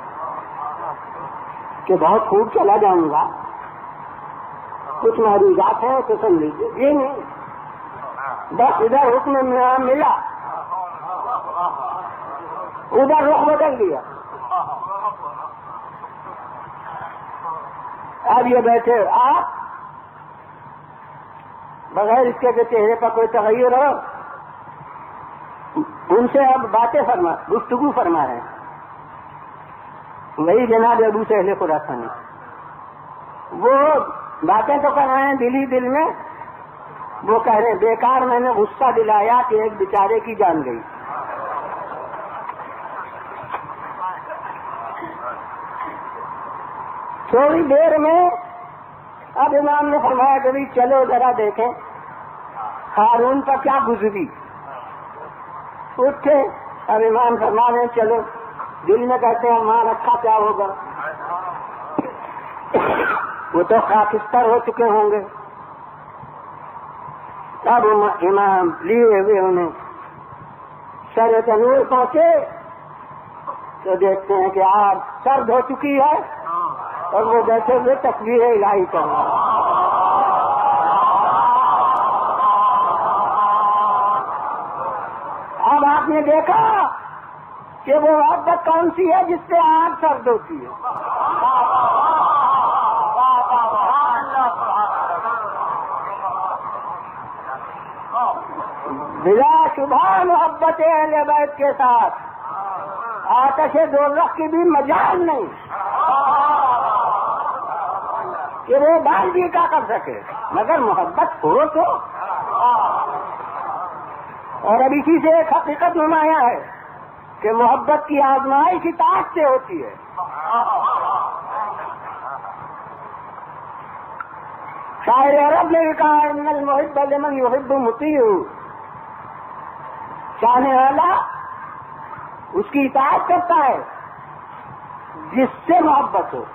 [SPEAKER 1] کہ بہت خوب چلا جاؤں گا، کچھ معروضات ہیں تو سن لیجیے، یہ نہیں، بس ادھر حکم میں ملا ادھر رخ بدل دیا۔ اب یہ بیٹھے آپ بغیر اس کے چہرے پر کوئی تغیر ہو، ان سے اب باتیں گفتگو فرما رہے ہیں، وہی جناب ابو سہل خراسانی، وہ باتیں تو کر رہے ہیں دلی دل میں، وہ کہہ رہے ہیں بیکار میں نے غصہ دلایا کہ ایک بیچارے کی جان گئی۔ تھوڑی دیر میں اب امام نے فرمایا کہ بھی چلو ذرا دیکھیں ہارون پر کیا گزری۔ اٹھے، اب امام فرما رہے ہیں چلو، دل میں کہتے ہیں ماں رکھا کیا ہوگا، وہ تو خاکستر ہو چکے ہوں گے۔ اب امام لیے ہوئے انہیں سر تنور پہنچے تو دیکھتے ہیں کہ آگ سرد ہو چکی ہے اور وہ بیٹھے ہوئے تکبیر الہی کر رہے ہیں۔ اب آپ نے دیکھا کہ وہ محبت کون سی ہے جس سے آگ سرد ہوتی ہے۔ بلا شبہ محبت اہل بیت کے ساتھ آتش دوزخ کی بھی مجال نہیں کہ وہ بال بھی کیا کر سکے، مگر محبت ہو تو۔ اور اب اسی سے ایک حقیقت نمایاں ہے کہ محبت کی آزمائش اطاعت سے ہوتی ہے۔ شاعر عرب نے کہا ان المحب لمن يحب مطیع، چاہنے والا اس کی اطاعت کرتا ہے جس سے محبت ہو۔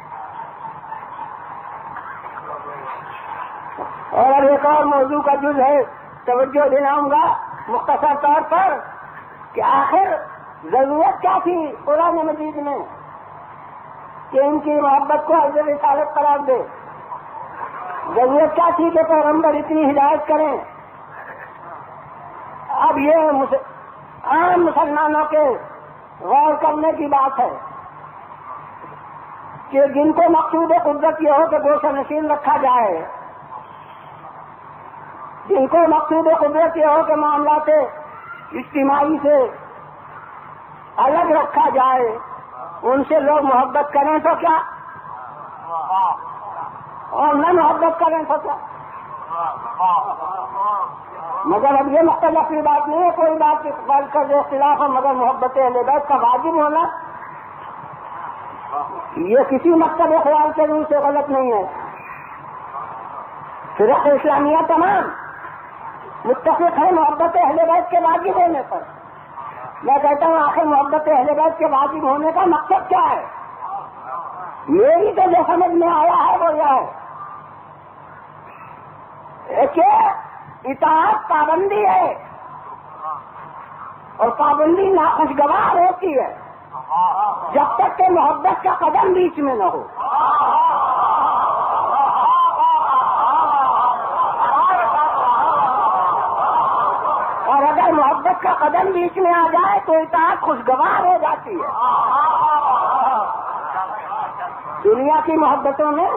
[SPEAKER 1] اور ایک اور موضوع کا جز ہے، توجہ دلاؤں گا مختصر طور پر کہ آخر ضرورت کیا تھی قرآن مجید میں کہ ان کی محبت کو حضرت رسالت قرار دے، ضرورت کیا تھی کہ پیغمبر اتنی ہدایت کریں۔ اب یہ عام مسلمانوں کے غور کرنے کی بات ہے کہ جن کو مقصود قدرت یہ ہو کہ گوشہ نشین رکھا جائے، جن کو مقصود قدرت یہ ہو کہ معاملات اجتماعی سے الگ رکھا جائے، ان سے لوگ محبت کریں تو کیا، اور نہ محبت کریں تو کیا. مگر اب یہ مختلف کی بات نہیں ہے، کوئی بات کر جو اختلاف ہے، مگر محبت اہل بیت کا واجب ہونا یہ کسی مقصد خیال کے روح سے غلط نہیں ہے. فرق اسلامیہ تمام متفق ہے محبت اہل بیت کے واجب ہونے پر. میں کہتا ہوں آخر محبت اہل بیت کے واجب ہونے کا مقصد کیا ہے؟ میری تو جو سمجھ میں آیا ہے وہ یہ ہے کہ اطاعت پابندی ہے، اور پابندی ناخوشگوار ہوتی ہے جب تک کہ محبت کا قدم بیچ میں نہ ہو. اور اگر محبت کا قدم بیچ میں آ جائے تو اطاعت خوشگوار ہو جاتی ہے. دنیا کی محبتوں میں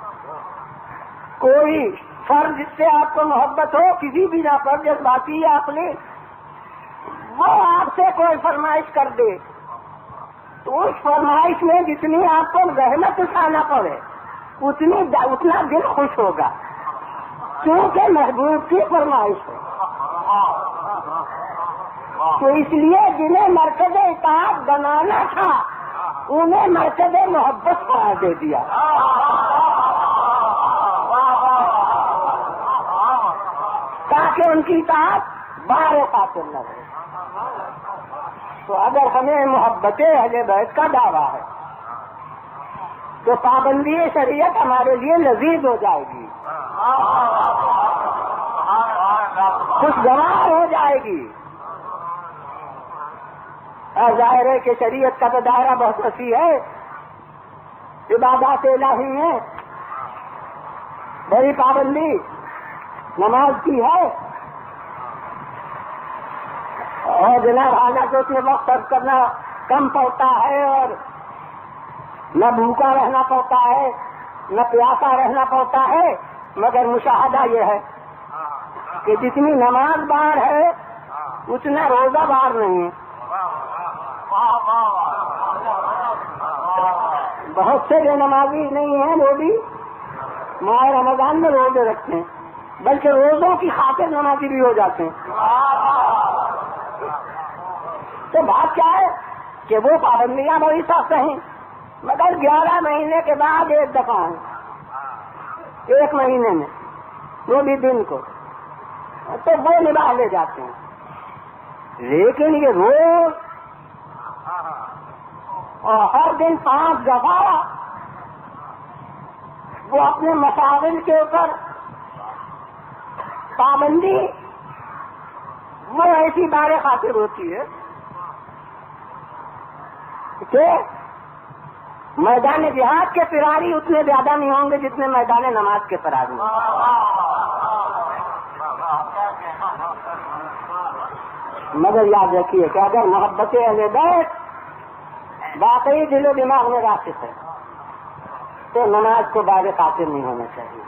[SPEAKER 1] کوئی فرد جس سے آپ کو محبت ہو کسی بھی نہ پر جذباتی یا عقلی، وہ آپ سے کوئی فرمائش کر دے تو اس فرمائش میں جتنی آپ کو زحمت اٹھانا پڑے اتنا دل خوش ہوگا، کیونکہ محبوب کی فرمائش ہے. تو اس لیے جنہیں مرکز اطاعت بنانا تھا انہیں مرکز محبت قرار دے دیا. تاکہ ان کی اطاعت بار خاطر نہ رہے. تو اگر ہمیں محبت اہل بیت کا دعویٰ ہے تو پابندی شریعت ہمارے لیے لذیذ ہو جائے گی، خوشگوار ہو جائے گی. اور ظاہر ہے کہ شریعت کا تو دائرہ بہت وسیع ہے، عبادات الہی ہیں، بڑی پابندی نماز کی ہے، اور جناب حالانکہ اس میں وقت صرف کرنا کم پڑتا ہے، اور نہ بھوکا رہنا پڑتا ہے نہ پیاسا رہنا پڑتا ہے، مگر مشاہدہ یہ ہے کہ جتنی نماز بار ہے اتنا روزہ بار نہیں ہے. بہت سے جو نمازی نہیں ہیں وہ بھی ماہ رمضان میں روزے رکھتے ہیں، بلکہ روزوں کی خاطر نمازی بھی ہو جاتے ہیں. تو بات کیا ہے کہ وہ پابندیاں بڑی سخت ہیں، مگر 11 مہینے کے بعد ایک دفعہ ہے، ایک مہینے میں وہ بھی دن کو، تو وہ نبھا لے جاتے ہیں. لیکن یہ روز اور ہر دن 5 دفعہ وہ اپنے مسائل کے اوپر پابندی وہ ایسی بار خاطر ہوتی ہے کہ میدان جہاد کے فراری اتنے زیادہ نہیں ہوں گے جتنے میدان نماز کے فراری. مگر یاد رکھیے کہ اگر محبت اہل بیت واقعی دل و دماغ میں راسخ ہے تو نماز کو بار خاطر نہیں ہونا چاہیے،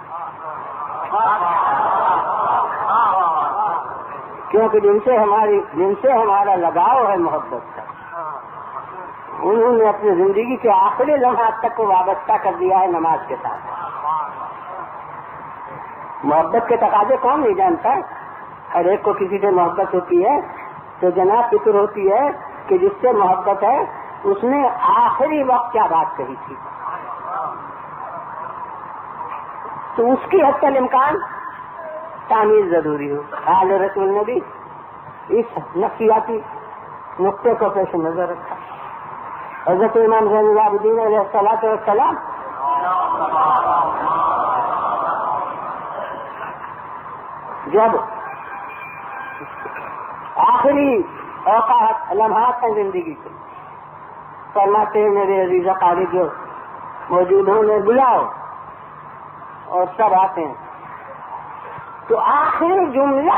[SPEAKER 1] کیونکہ جن سے ہمارا لگاؤ ہے محبت کا، انہوں نے اپنی زندگی کے آخری لمحات تک کو وابستہ کر دیا ہے نماز کے ساتھ. محبت کے تقاضے کون نہیں جانتا؟ ہر ایک کو کسی سے محبت ہوتی ہے تو جناب فکر ہوتی ہے کہ جس سے محبت ہے اس نے آخری وقت کیا بات کہی تھی، تو اس کی حد تک امکان تعمیر ضروری ہو. حال رسول نے بھی اس نفسیاتی نقطے کو پیش نظر رکھا. حضرت امام زین العابدین علیہ السلام جب آخری اوقات لمحات ہیں زندگی کے، فرماتے ہیں میرے عزیز قاری جو موجود ہوں نے بلاؤ، اور سب آتے ہیں. تو آخری جملہ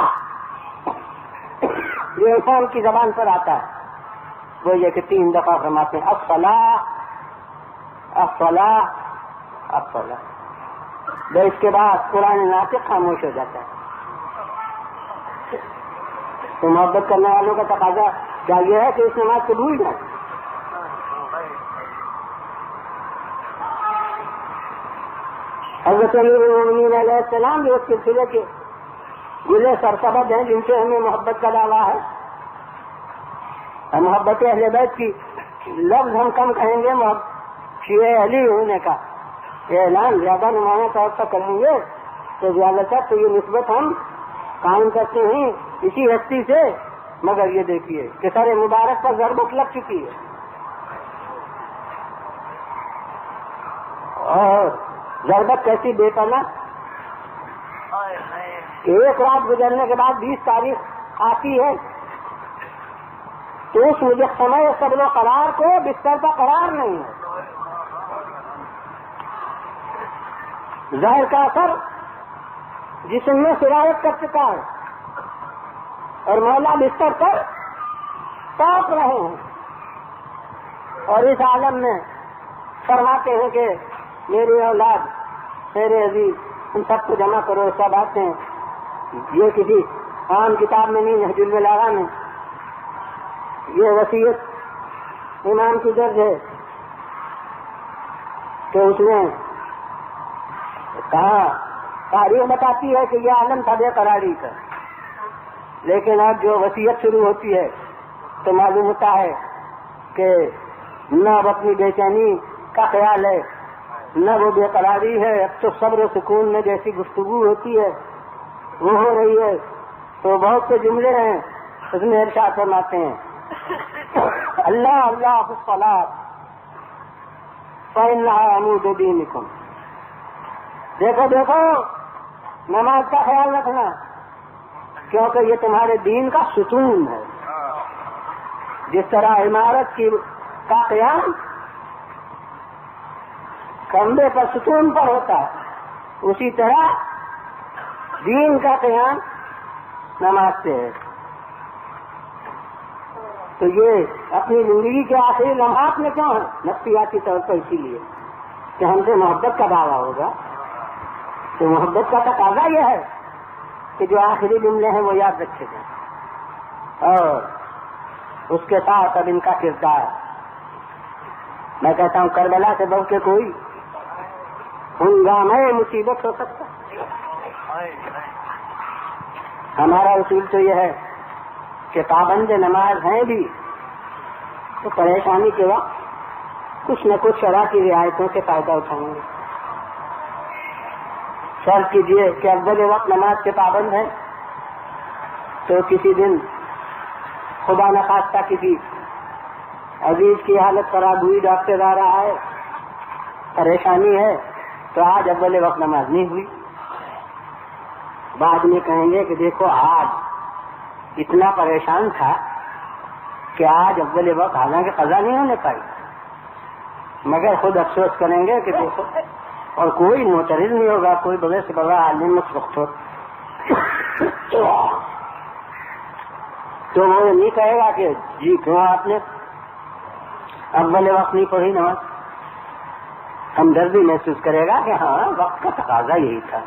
[SPEAKER 1] جو انسان کی زبان پر آتا ہے وہ یہ کہ 3 دفعہ فرماتے ہیں الصلاۃ الصلاۃ الصلاۃ. اس کے بعد قرآن ناطق خاموش ہو جاتا ہے. تو محبت کرنے والوں کا تقاضا کیا یہ ہے کہ اس نماز کو بھول جائیں؟ حضرت امیر علیہ السلام جو اس سلسلے کے گلے سرسبد ہیں جن سے ہمیں محبت کا دعویٰ ہے. محبت اہل بیت کی لفظ ہم کم کہیں گے، شیعہ علی ہونے کا یہ اعلان زیادہ نمایاں طور پر کریں گے تو زیادہ تر تو یہ نسبت ہم قائم کرتے ہیں اسی ہستی سے. مگر یہ دیکھیے کہ سر مبارک پر ضربت لگ چکی ہے اور ضربت کیسی بے پناہ. ایک رات گزرنے کے بعد 20 تاریخ آتی ہے تو اس مجسمہ صبر و قرار کو بستر پر قرار نہیں ہے. زہر کا اثر جسم میں سرایت کر چکا ہے اور مولا بستر پر تاپ رہے ہیں اور اس عالم میں فرماتے ہیں کہ میری اولاد میرے عزیز ان سب کو جمع کرو. سب آتے ہیں. یہ کسی عام کتاب میں نہیں، نہج البلاغہ میں یہ وصیت امام کی درج ہے کہ اس نے کہا تاریخ بتاتی ہے کہ یہ عالم تھا بے قراری کا، لیکن اب جو وصیت شروع ہوتی ہے تو معلوم ہوتا ہے کہ نہ اب اپنی بے چینی کا خیال ہے نہ وہ بے قراری ہے. اب تو صبر و سکون میں جیسی گفتگو ہوتی ہے وہ ہو رہی ہے. تو بہت سے جملے ہیں اس میں ارشاد فرماتے ہیں اللہ اللہ فی الصلاۃ فإنها عمود دینکم. دیکھو دیکھو نماز کا خیال رکھنا کیونکہ یہ تمہارے دین کا ستون ہے. جس طرح عمارت کا قیام کمبے پر ستون پر ہوتا ہے اسی طرح دین کا قیام نماز سے ہے. تو یہ اپنی زندگی کے آخری لمحات میں کیوں ہے؟ نفسیاتی طور پر اسی لیے کہ ہم سے محبت کا دعویٰ ہوگا تو محبت کا تقاضا یہ ہے کہ جو آخری جملے ہیں وہ یاد رکھے جائیں اور اس کے ساتھ اب ان کا کردار. میں کہتا ہوں کربلا سے بڑھ کے کوئی ہنگامہ مصیبت ہو سکتا. ہمارا اصول تو یہ ہے کہ پابند نماز ہیں بھی تو پریشانی کے وقت کچھ نہ کچھ شرع کی رعایتوں سے فائدہ اٹھائیں گے. فرض کیجیے کہ اول وقت نماز کے پابند ہیں تو کسی دن خدا نخواستہ کسی عزیز کی حالت خراب ہوئی، ڈاکٹر آ رہا ہے، پریشانی ہے تو آج اول وقت نماز نہیں ہوئی. بعد میں کہیں گے کہ دیکھو آج اتنا پریشان تھا کہ آج اول وقت حالانکہ قضا نہیں ہونے پائی، مگر خود افسوس کریں گے کہ دیکھو. اور کوئی معترض نہیں ہوگا، کوئی بغیر سے بڑا عالم مصرف ہو تو وہ نہیں کہے گا کہ جی کیوں آپ نے اول وقت نہیں پڑھی نماز. ہمدردی محسوس کرے گا کہ ہاں وقت کا تقاضا یہی تھا.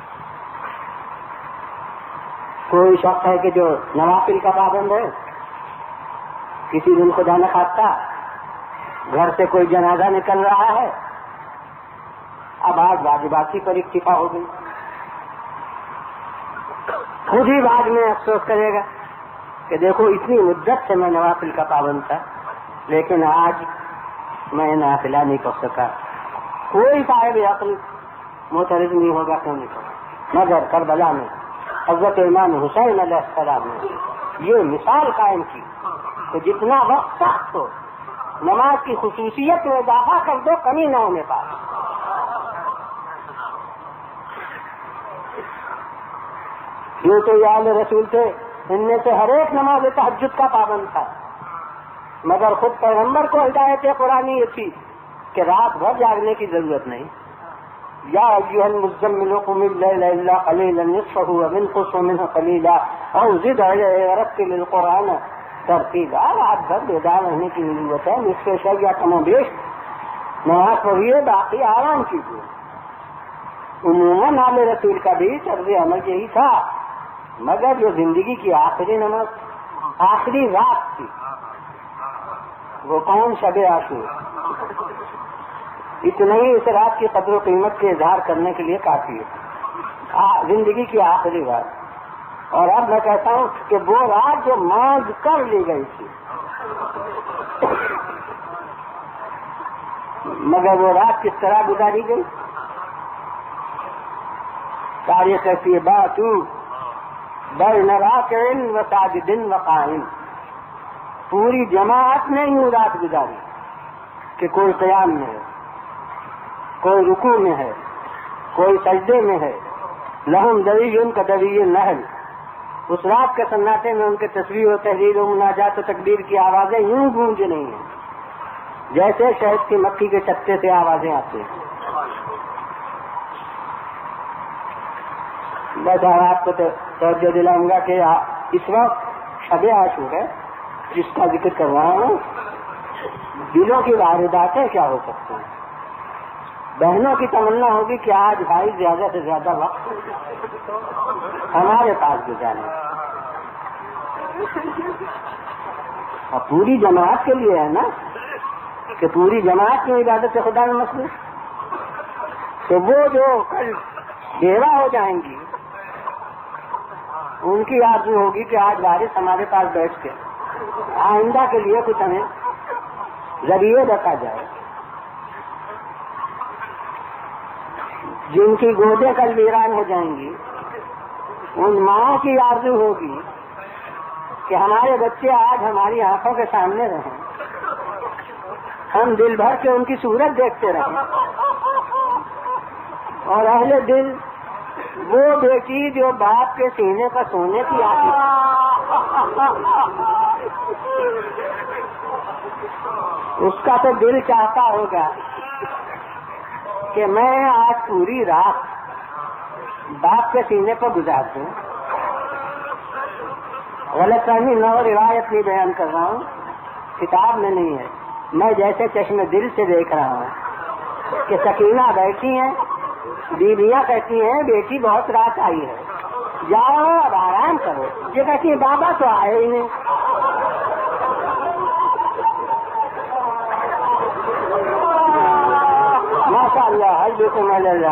[SPEAKER 1] کوئی شخص ہے کہ جو نوافل کا پابند ہے، کسی دن خدا نہ خواستہ گھر سے کوئی جنازہ نکل رہا ہے، اب آج واجباتی پر اکتفا ہو گئی، خود ہی بعد میں افسوس کرے گا کہ دیکھو اتنی مدت سے میں نوافل کا پابند تھا لیکن آج میں نافلہ نہیں کر سکا. کوئی صاحب عقل معترض نہیں ہوگا کیوں نہیں ہوگا. مگر کربلا میں حضرت امام حسین علیہ السلام نے یہ مثال قائم کی کہ جتنا وقت سخت ہو نماز کی خصوصیت میں اضافہ کر دو، کمی نہ ہونے پائے. یہ تو یا رسول تھے، ان میں سے ہر ایک نماز تہجد کا پابند تھا، مگر خود پیغمبر کو ہدایت قرآنی یہ تھی کہ رات بھر جاگنے کی ضرورت نہیں. یا ایھا المزمل قم اللیل الا قلیلا نصفہ وانقص منہ قلیلا او زد علیہ ورتل القرآن ترتیلا. رات بھر بیدار رہنے کی ضرورت ہے، نصف شب یا کم و بیش نماز پڑھیے، باقی آرام کیجیے. عموماً نام رسول کا بھی طرز عمل یہی تھا مگر جو زندگی کی آخری نماز، آخری رات تھی، وہ کون؟ شب عاشور. اتنا ہی اس رات کی قدر و قیمت کے اظہار کرنے کے لیے کافی ہے، زندگی کی آخری رات. اور اب میں کہتا ہوں کہ وہ رات جو مانگ کر لی گئی تھی، مگر وہ رات کس طرح گزاری گئی؟ تاریخ ایسی بات بین راکع و ساجد و قائم، پوری جماعت نے یوں رات گزاری کہ کوئی قیام میں ہے، کوئی رکوع میں ہے، کوئی سجدے میں ہے. لہم دوی کا دوی نحل. اس رات کے سناٹے میں ان کے تسبیح و تحلیل و مناجات و تکبیر کی آوازیں یوں گونج رہی ہیں جیسے شہد کی مکھی کے چتے سے آوازیں آتی ہیں. بس آپ کو توجہ دلاؤں گا کہ اس وقت شب عاشور ہے جس کا ذکر کر رہا ہوں. دلوں کی وارداتیں کیا ہو سکتی ہیں؟ بہنوں کی تمنا ہوگی کہ آج بھائی زیادہ سے زیادہ وقت ہمارے پاس گزارے، اور پوری جماعت کے لیے ہے نا کہ پوری جماعت کی عبادت سے خدا میں مصروف. تو وہ جو کل بیوہ ہو جائیں گی ان کی آرزو ہوگی کہ آج وارث ہمارے پاس بیٹھ کے آئندہ کے لیے کچھ ہمیں ذریعے بتا جائے. جن کی گودیں کل ویران ہو جائیں گی ان ماں کی آرزو ہوگی کہ ہمارے بچے آج ہماری آنکھوں کے سامنے رہیں، ہم دل بھر کے ان کی صورت دیکھتے رہیں. اور اہل دل وہ بیٹی جو باپ کے سینے پر سونے کی آتی اس کا تو دل چاہتا ہوگا کہ میں آج پوری رات باپ کے سینے پر گزار دوں. غلط فہمی نہ ہو، روایت نہیں بیان کر رہا ہوں، کتاب میں نہیں ہے. میں جیسے چشم دل سے دیکھ رہا ہوں کہ سکینہ بیٹھی ہیں، بیویاں کہتی ہیں بیٹی بہت رات آئی ہے، جاؤ اب آرام کرو. یہ کہتی ہیں بابا تو آئے ہی نہیں. ماشاء اللہ ہر جو کو میں لے جا.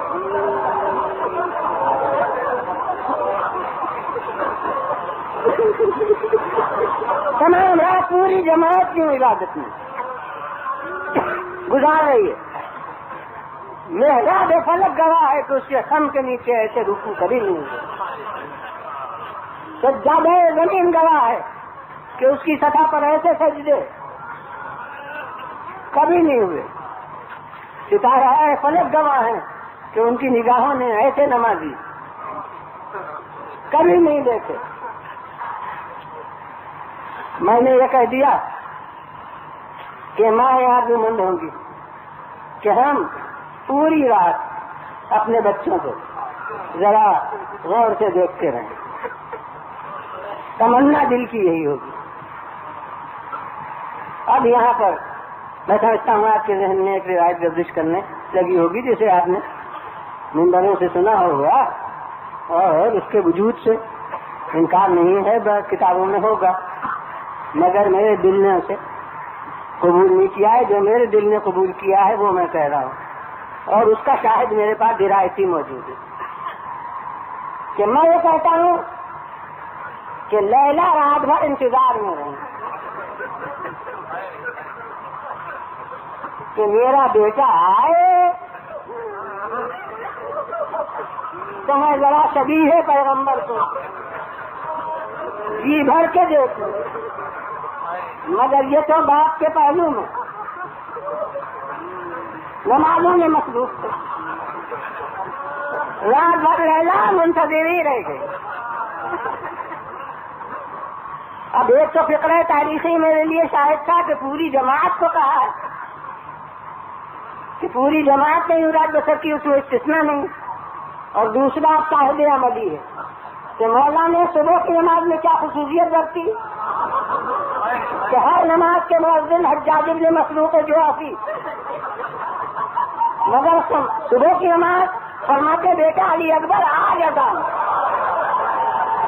[SPEAKER 1] تمام رات پوری جماعت کی عبادت میں گزار رہی ہے. محراب فلک گواہ ہے کہ اس کے خم کے نیچے ایسے رکوع کبھی نہیں ہوئے. سجادہ زمین گواہ ہے کہ اس کی سطح پر ایسے سجدے کبھی نہیں ہوئے. ستارہ فلک گواہ ہے کہ ان کی نگاہوں نے ایسے نمازی کبھی نہیں دیکھے. میں نے یہ کہہ دیا کہ ماں آرزومند ہوں گی کہ ہم پوری رات اپنے بچوں کو ذرا غور سے دیکھتے رہیں. تمنا دل کی یہی ہوگی. اب یہاں پر میں سمجھتا ہوں آپ کے ذہن میں ایک روایت گردش کرنے لگی ہوگی جسے آپ نے منبروں سے سنا ہوگا اور اس کے وجود سے انکار نہیں ہے، بس کتابوں میں ہوگا، مگر میرے دل نے اسے قبول نہیں کیا ہے. جو میرے دل نے قبول کیا ہے وہ میں کہہ رہا ہوں، اور اس کا شاہد میرے پاس درایتی موجود ہے کہ میں یہ کہتا ہوں کہ لیلا رات بھر انتظار میں رہی کہ میرا بیٹا آئے تو میں ذرا شبیہ پیغمبر کو جی بھر کے دیکھوں. مگر یہ تو باپ کے پہلو میں نمازوں میں مصروف تھے. رات بھر لیلا منتظر ہی رہ گئے. اب ایک تو فقرہ تاریخی میرے لیے شاہد تھا کہ پوری جماعت کو کہا ہے کہ پوری جماعت نے یوں رات بسر کی، اس میں استثناء نہیں. اور دوسرا شاہد عملی ہے کہ مولا نے صبح کی نماز میں کیا خصوصیت برتی کہ ہر نماز کے مؤذن حجاج بن مسروق جو آتی، مگر صبح کی نماز فرماتے بیٹا علی اکبر آ جاتا.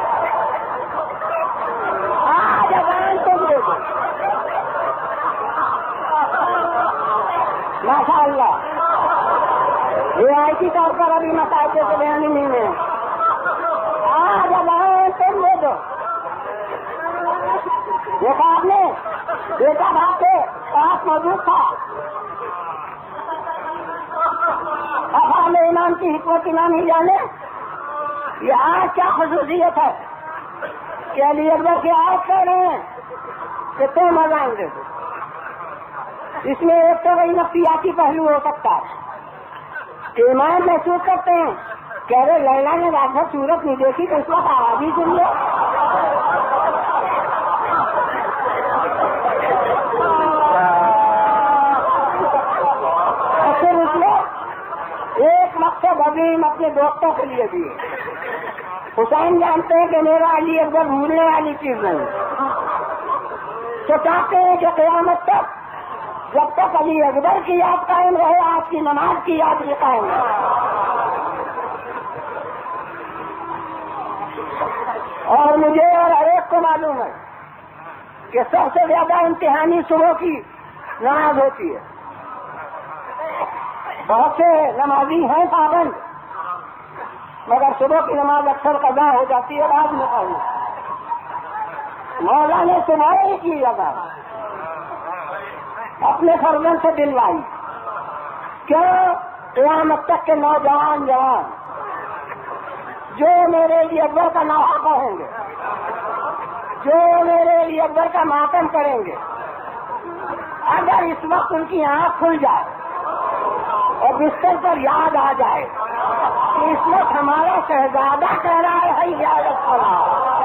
[SPEAKER 1] بیٹا باپ کے پاس موجود تھا. افعال ایمان کی حکمت ایمان ہی جانے. یہ آج کیا خصوصیت ہے کہ علی اکبر کی آج کہہ رہے ہیں کہ تم مزائیں گے. اس میں ایک تو وہی نفسیاتی پہلو ہو سکتا ہے کہ ایمان محسوس کرتے ہیں کہ ارے لیلا نے رات بھر صورت نہیں دیکھی تو اس وقت آواز ہی سن لو. اور پھر اس میں ایک مقصد عظیم اپنے دوستوں کے لیے بھی ہے. حسین جانتے ہیں کہ میرا علی اکبر بھولنے والی چیز نہیں، تو چاہتے ہیں کہ قیامت تک جب تک علی اکبر کی یاد قائم رہے آپ کی نماز کی یاد بھی قائم رہے. اور مجھے اور ہر ایک کو معلوم ہے کہ سب سے زیادہ امتحانی صبح کی نماز ہوتی ہے. بہت سے نمازی ہیں پابند، مگر صبح کی نماز اکثر قضا ہو جاتی ہے بعد میں. مولا نے صبح ہی کی ادا اپنے فرزند سے دلوائی. کیوں؟ قیامت تک کے نوجوان جوان جو میرے لیے اکبر کا نوحہ ہوں گے، جو میرے لیے اکبر کا ماتم کریں گے، اگر اس وقت ان کی آنکھ کھل جائے اور بستر پر یاد آ جائے کہ اس وقت ہمارا شہزادہ کہہ رہا ہے یاد رکھنا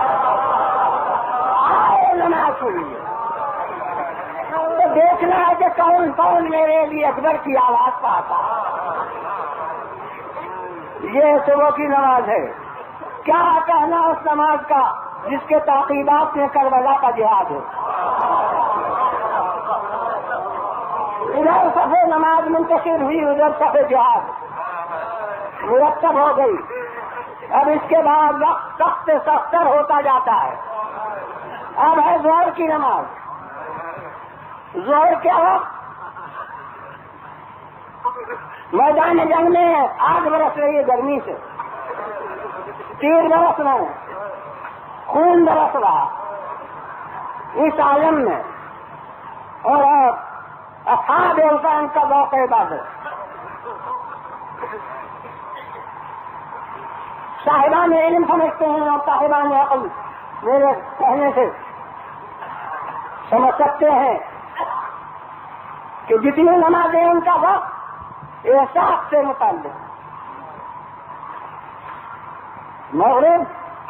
[SPEAKER 1] آئے نماز سنیے، تو دیکھنا ہے کہ کون کون میرے لیے اکبر کی آواز پاتا. یہ صبح کی نماز ہے. کیا کہنا اس نماز کا جس کے تعقیبات میں کربلا کا جہاد ہے. ادھر صفحے نماز منتشر ہوئی، ادھر صفحے جہاد مرتب ہو گئی. اب اس کے بعد وقت سخت سختر ہوتا جاتا ہے. اب ہے ظہر کی نماز. ظہر کیا وقت میدان جنگ میں آگ برس رہی ہے گرمی سے، تیر برس رہے ہیں، خون برس رہا اس عالم میں، اور اصحاب انسان کا ذوق عبادت. صاحبان علم سمجھتے ہیں اور صاحبان عقل میرے کہنے سے سمجھ سکتے ہیں کہ جتنی نمازیں ان کا وقت احساس سے متعلق. مغرب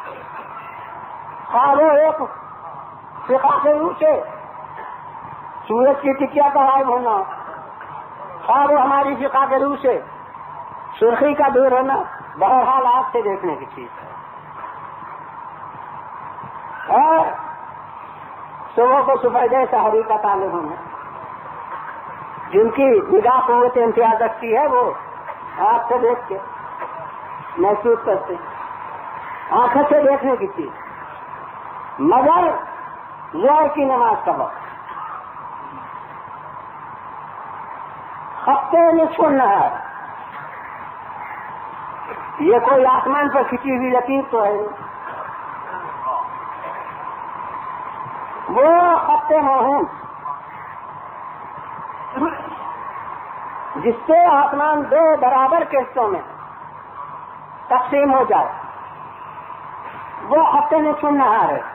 [SPEAKER 1] خواہ ایک فقہ کے روح سے سورج کی ٹکیا کا غائب ہونا، خواہ ہماری فقہ کے روح سے سرخی کا دور ہونا، بہرحال آپ سے دیکھنے کی چیز ہے. اور صبح کو سفیدہ سحری کا تعلق ہونا، جن کی نگاہ قوت امتیاز رکھتی ہے وہ آپ سے دیکھ کے محسوس کرتے ہیں، آنکھوں سے دیکھنے کی چیز. مگر ظہر کی نماز کا وقت ہفتے نصف النہار، یہ کوئی آسمان پر کھینچی ہوئی لکیر تو ہے نہیں، وہ خط موہوم جس سے آسمان دو برابر کے حصوں میں تقسیم ہو جائے، وہ خط نصف النہار ہے.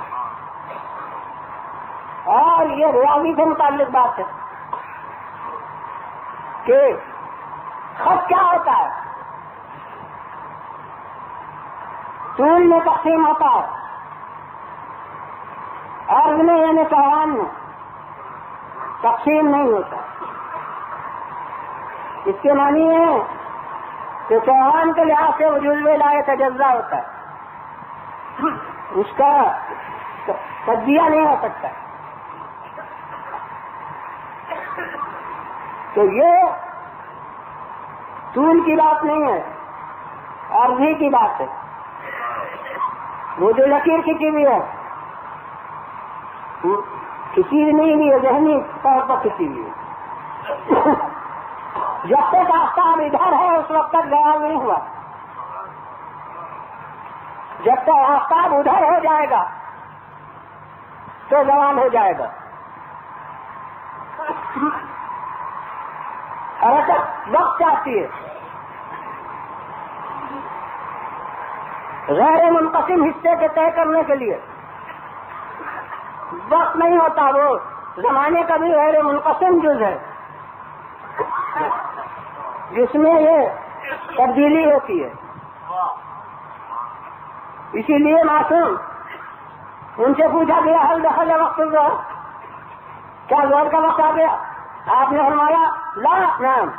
[SPEAKER 1] اور یہ ریاضی سے متعلق بات ہے کہ خط کیا ہوتا ہے، طول میں تقسیم ہوتا ہے، عرض میں یعنی سوان میں تقسیم نہیں ہوتا. اس کے معنی ہے کہ چوہان کے لحاظ سے وجود میں لائے تجزا ہوتا ہے، اس کا تجزیہ نہیں ہو سکتا. تو یہ طول کی بات نہیں ہے، عرضی کی بات ہے. وہ جو لکیر کھینچی ہوئی ہے کھینچی نہیں ہوئی ہے، ذہنی طور پر کھینچی ہوئی ہے. جب تک آفتاب ادھر ہے اس وقت تک غائب نہیں ہوا، جب تک آفتاب ادھر ہو جائے گا تو زوال ہو جائے گا. حرکت وقت چاہتی ہے. غیر منقسم حصے کے طے کرنے کے لیے وقت نہیں ہوتا. وہ زمانے کا بھی غیر منقسم جز ہے جس میں یہ تبدیلی ہوتی ہے. اسی لیے معصوم ان سے پوچھا گیا حل دخل وقت الظہر، کیا ظہر کا وقت آ گیا؟ آپ نے فرمایا لا نعم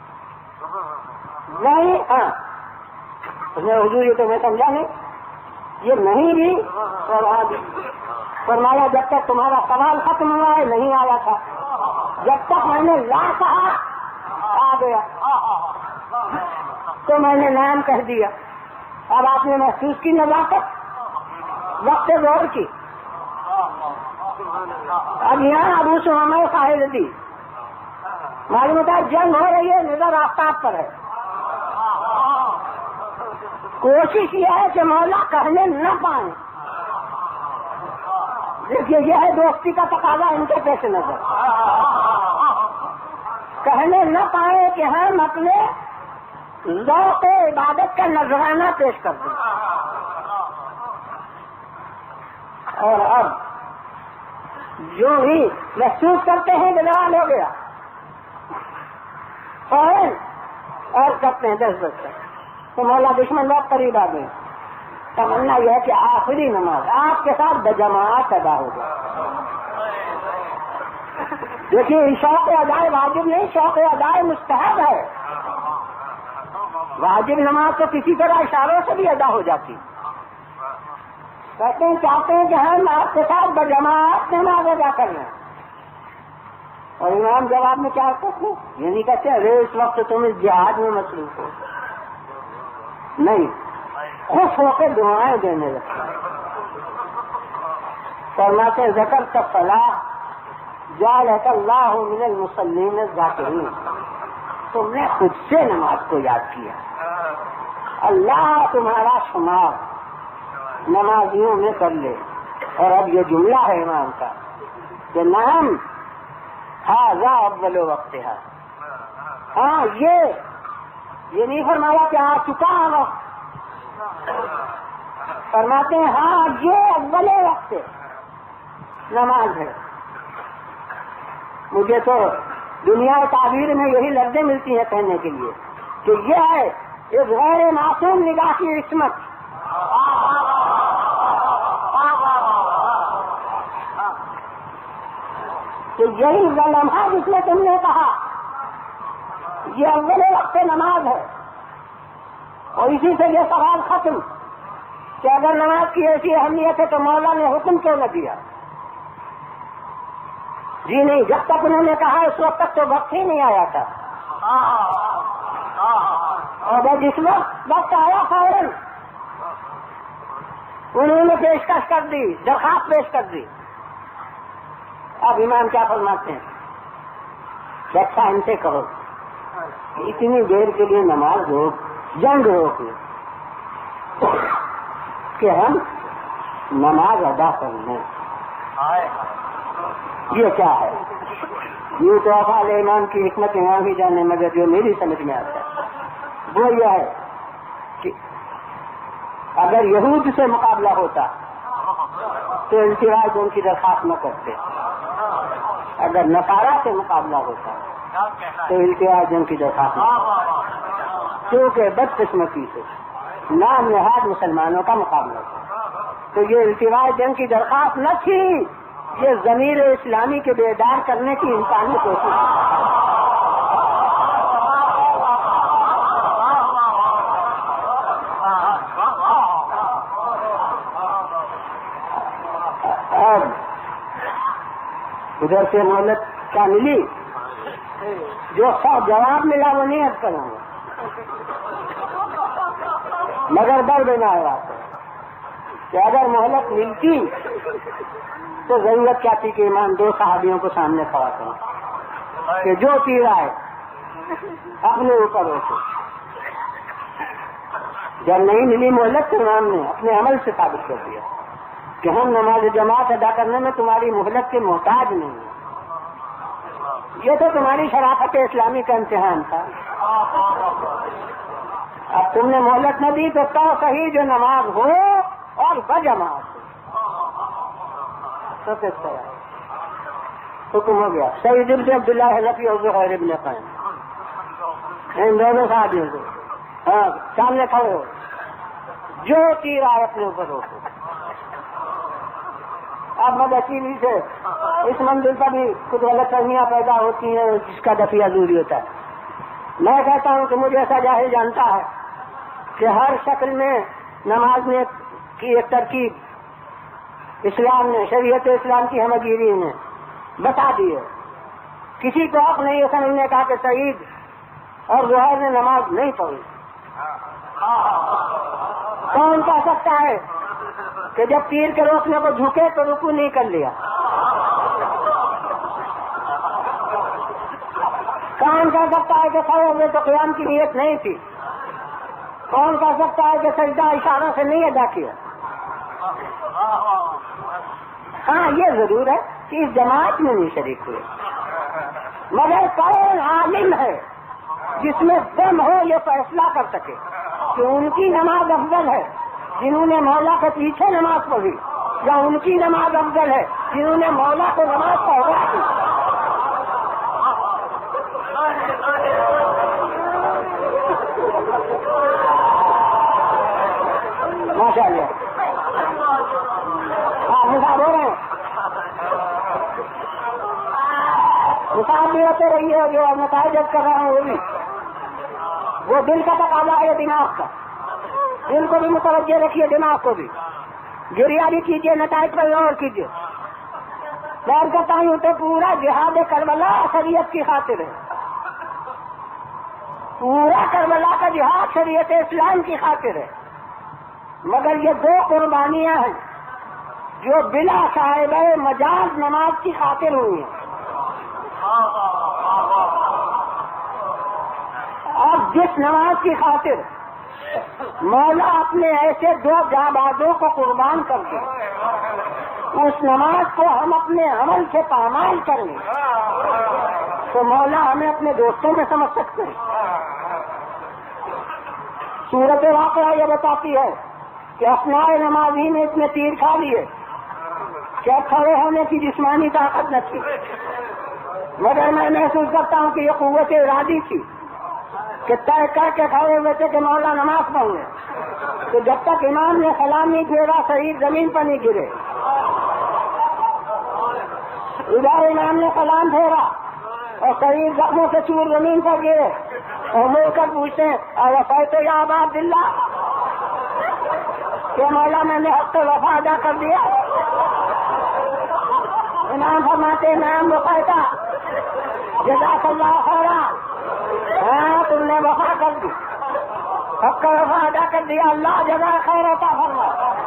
[SPEAKER 1] نہیں. ہاں اس نے حضور یہ تو میں سمجھا نہیں، یہ نہیں بھی اور ہاں بھی. فرمایا جب تک تمہارا سوال ختم ہوا ہے نہیں آیا تھا، جب تک میں نے لا کہا آ گیا تو میں نے نام کہہ دیا. اب آپ نے محسوس کی نزاکت وقت ظہر کی. اب یہاں ابو سمامہ صاحب دی معلوم ہوتا ہے جنگ ہو رہی ہے، نظر آفتاب پر ہے. کوشش یہ ہے کہ مولا کہنے نہ پائیں. دیکھیے یہ ہے دوستی کا تقاضا ان کے پیش نظر، کہنے نہ پائے کہ ہم اپنے ذوق عبادت کا نذرانہ پیش کرتے ہیں. اور اب جو بھی محسوس کرتے ہیں کہ زوال ہو گیا فوراً اور کرتے ہیں 10 بجے تو مولا دشمن بہت قریب آ گئے. تمنا یہ ہے کہ آخری نماز آپ کے ساتھ بجماعت ادا ہو جائے. دیکھیے شوق ادائے واجب نہیں، شوق ادائے مستحب ہے. واجب نماز تو کسی طرح اشاروں سے بھی ادا ہو جاتی. کہتے ہیں چاہتے ہیں کہ ہم آپ کے ساتھ بجماعت نماز ادا کر لیں. اور امام جواب میں کیا کہتے ہیں؟ یہ نہیں کہتے ارے اس وقت تم اس جہاد میں مصروف ہو. نہیں، خوش ہو کے دعائیں دینے لگتے. فرماتے ذکر کا فلاح جعلک اللہ من المصلین الذاکرین. تم نے خود سے نماز کو یاد کیا، اللہ تمہارا شمار نمازیوں میں کر لے. اور اب یہ جملہ ہے امام کا کہ نعم ھذا اول وقت ہے. ہاں یہ نہیں فرمایا کہ آ چکا وقت، فرماتے ہیں ہاں یہ اول وقت نماز ہے. مجھے تو دنیا تعبیر میں یہی لفظیں ملتی ہیں کہنے کے لیے کہ یہ ہے ایک غیر معصوم نگاہ کی عصمت. کہ یہی لمحہ جس میں تم نے کہا یہ اول وقت نماز ہے. اور اسی سے یہ سوال ختم کہ اگر نماز کی ایسی اہمیت ہے تو مولا نے حکم کیوں نہ دیا؟ جی نہیں، جب تک انہوں نے کہا اس وقت تک تو وقت ہی نہیں آیا تھا. اور جس وقت آیا فوراً انہوں نے پیشکش کر دی، درخواست پیش کر دی. اب امام کیا فرماتے ہیں؟ اچھا ان سے کہو اتنی دیر کے لیے نماز روک، جنگ روک لیں کہ ہم نماز ادا کر لیں. یہ کیا ہے؟ یہ تو افعال امام کی حکمت امام ہی جانے، مگر جو میری سمجھ میں آتا ہے وہ یہ ہے کہ اگر یہود سے مقابلہ ہوتا تو انتراج ان کی درخواست نہ کرتے. اگر نصارہ سے مقابلہ ہوتا تو التواج ان کی درخواست نہ، کیونکہ بدقسمتی سے نام نہاد مسلمانوں کا مقابلہ تھا. تو یہ التواج ان کی درخواست نہ تھی، یہ ضمیر اسلامی کے بیدار کرنے کی انسانی کوشش ہے. اب ادھر سے مہلت کیا ملی؟ جو جواب ملا وہ نہیں عرض کروں گا، مگر درد نہ آیا کہ اگر مہلت ملتی تو ضرورت کیا تھی کہ امام 2 صحابیوں کو سامنے کھڑا کریں کہ جو پی رہا ہے اپنے اوپر روکو. جب نہیں ملی مہلت تو امام نے اپنے عمل سے ثابت کر دیا کہ ہم نماز جماعت ادا کرنے میں تمہاری مہلت کے محتاج نہیں ہیں. یہ تو تمہاری شرافت اسلامی کا امتحان تھا. اب تم نے مہلت نہ دی تو صحیح جو نماز ہو اور بجماعت تو کس طرح حکم ہو گیا. سعید ابن عبداللہ حنفی اور زہیر ابن قیم ان دونوں صحابیوں کو سامنے کھڑے ہو, جو تیر آئے اپنے اوپر روکو. اب مدعی سے اس منزل پر بھی کچھ غلط فہمیاں پیدا ہوتی ہیں جس کا دفعہ دوری ہوتا ہے. میں کہتا ہوں کہ مجھے ایسا جاہل جانتا ہے کہ ہر شکل میں نماز میں کی ایک ترکیب اسلام نے, شریعت اسلام کی ہمگیری نے بتا دی ہے. کسی کو حق نہیں ہے سمجھنے کا کہ سعید اور زہیر نے نماز نہیں پڑھی. کون کہہ سکتا ہے کہ جب تیر کے روکنے کو جھکے تو رکو نہیں کر لیا؟ کون کہہ سکتا ہے کہ کھڑے ہوئے تو قیام کی نیت نہیں تھی؟ کون کہہ سکتا ہے کہ سجدہ اشاروں سے نہیں ادا کیا؟ ہاں یہ ضرور ہے کہ اس جماعت میں نہیں شریک ہوئے, مگر کون عالم ہے جس میں دم ہو یہ فیصلہ کر سکے کہ ان کی نماز افضل ہے جنہوں نے مولا کے پیچھے نماز پڑھی, یا ان کی نماز افضل ہے جنہوں نے مولا کو نماز پڑھا دی؟ ماشاء اللہ. آپ مثال ہو رہے ہیں, مثال بھی ہوتے رہی ہے. جو نتائج کر رہا ہوں وہ بھی وہ دل کا تقاضا ہے, دماغ کا. دل کو بھی متوجہ رکھیے, دماغ کو بھی. گریا بھی کیجیے, نتائج پر غور کیجیے. غور کرتا ہوں تو پورا جہاد کربلا شریعت کی خاطر ہے. پورا کربلا کا جہاد شریعت اسلام کی خاطر ہے. مگر یہ دو قربانیاں ہیں جو بلا صاحب مجاز نماز کی خاطر ہوئی ہیں. اب جس نماز کی خاطر مولا اپنے ایسے دو جانبازوں کو قربان کر دے, اس نماز کو ہم اپنے عمل سے پامال کریں تو مولا ہمیں اپنے دوستوں میں سمجھ سکتے ہیں. صورت واقعہ یہ بتاتی ہے کہ اثناء نماز ہی میں اتنے تیر کھا لیے کیا کھڑے ہونے کی جسمانی طاقت نہ تھی, مگر میں محسوس کرتا ہوں کہ یہ قوت ارادی تھی کہ طے کر کے کھڑے ہوئے تھے کہ مولا نماز پڑھنے. تو جب تک امام نے سلام نہیں پھیرا صحیح زمین پر نہیں گرے. ادھر امام نے سلام پھیرا اور صحیح زخموں سے چور زمین پر گرے اور مڑ کر پوچھتے ہیں اور تو یا عباد اللہ کہ مولا میں نے حق وفا ادا کر دیا. امام فرماتے نام وفا جزاک اللہ خیرا, ہاں تم نے وفا کر دی, حق کا وفا ادا کر دیا, اللہ جزا خیر عطا فرما.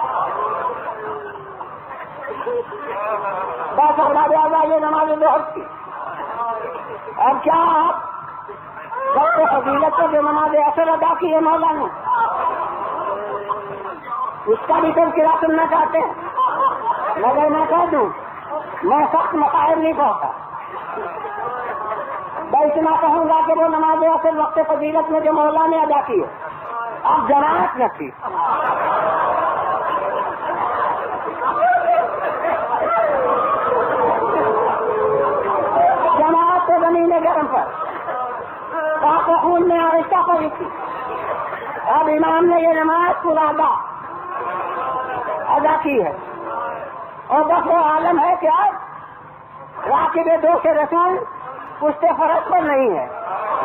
[SPEAKER 1] بس اللہ یہ نماز بہت تھی. اب کیا آپ وقت فضیلت کو جو نماز اثر ادا کی ہے مولا نے اس کا بھی تذکرہ سننا چاہتے ہیں؟ مگر میں کہہ دوں میں سخت مسائل نہیں پہنچا. میں اتنا کہوں گا کہ وہ نماز اثر وقت فضیلت میں جو مولا نے ادا کی ہے اب جماعت نہ تھی. جماعت تو زمین گرم پر خون میں آہستہ پڑی تھی. اب امام نے یہ نماز پورا ادا کی ہے اور بس وہ عالم ہے کہ اب راکب دو سے رسول پشتے فرق پر نہیں ہے.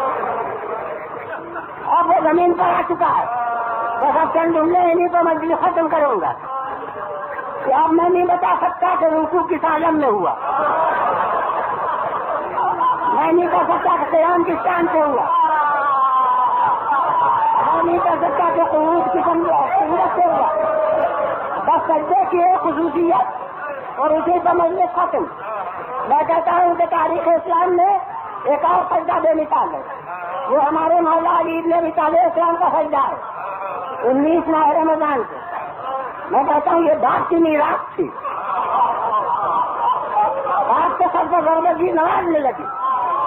[SPEAKER 1] اب وہ زمین پر آ چکا ہے. بس اب چند جملے انہیں پر مجلس ختم کروں گا کہ اب میں نہیں بتا سکتا کہ رکوع کس عالم میں ہوا, میں نہیں کہہ سکتا کہ قیام کس ٹائم سے ہوا, میں نہیں کہہ سکتا کہ قعود کس صورت سے ہوا. بس سجدے کی ایک خصوصیت اور اسی پر مجلس ختم. میں کہتا ہوں کہ تاریخ اسلام میں ایک اور سجدہ بے مثال ہے, وہ ہمارے مولا علی ابن ابی طالب اسلام کا سجدہ ہے 19 ماہ رمضان کو. میں کہتا ہوں یہ بات کی میراث تھی. آپ کے سر پر غربت کی نماز میں لگی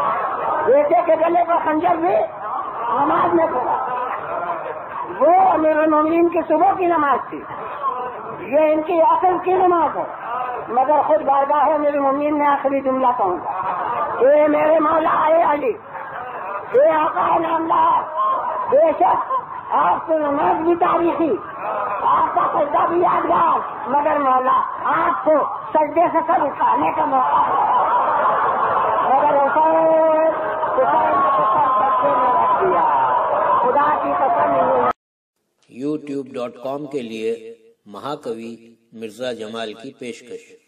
[SPEAKER 1] بیٹے کے گلے کا خنجر بھی نماز میں پڑا. وہ امیر المومنین کی صبح کی نماز تھی، یہ ان کی عصر کی نماز ہے. مگر خود بارگاہ امیر المومنین میں آخری جملہ کہوں گا، اے میرے مولا اے علی، اے آقا نامدار، بے شک آپ کی نماز بھی تاریخی، آپ کا سجدہ بھی یادگار، مگر مولا آپ کو سجدے سے سر اٹھانے کا موقع مگر حسین نے سر سجدے میں رکھ دیا. خدا کی قسم نہیں.
[SPEAKER 3] youtube.com کے لیے مہاکوی مرزا جمال کی پیشکش.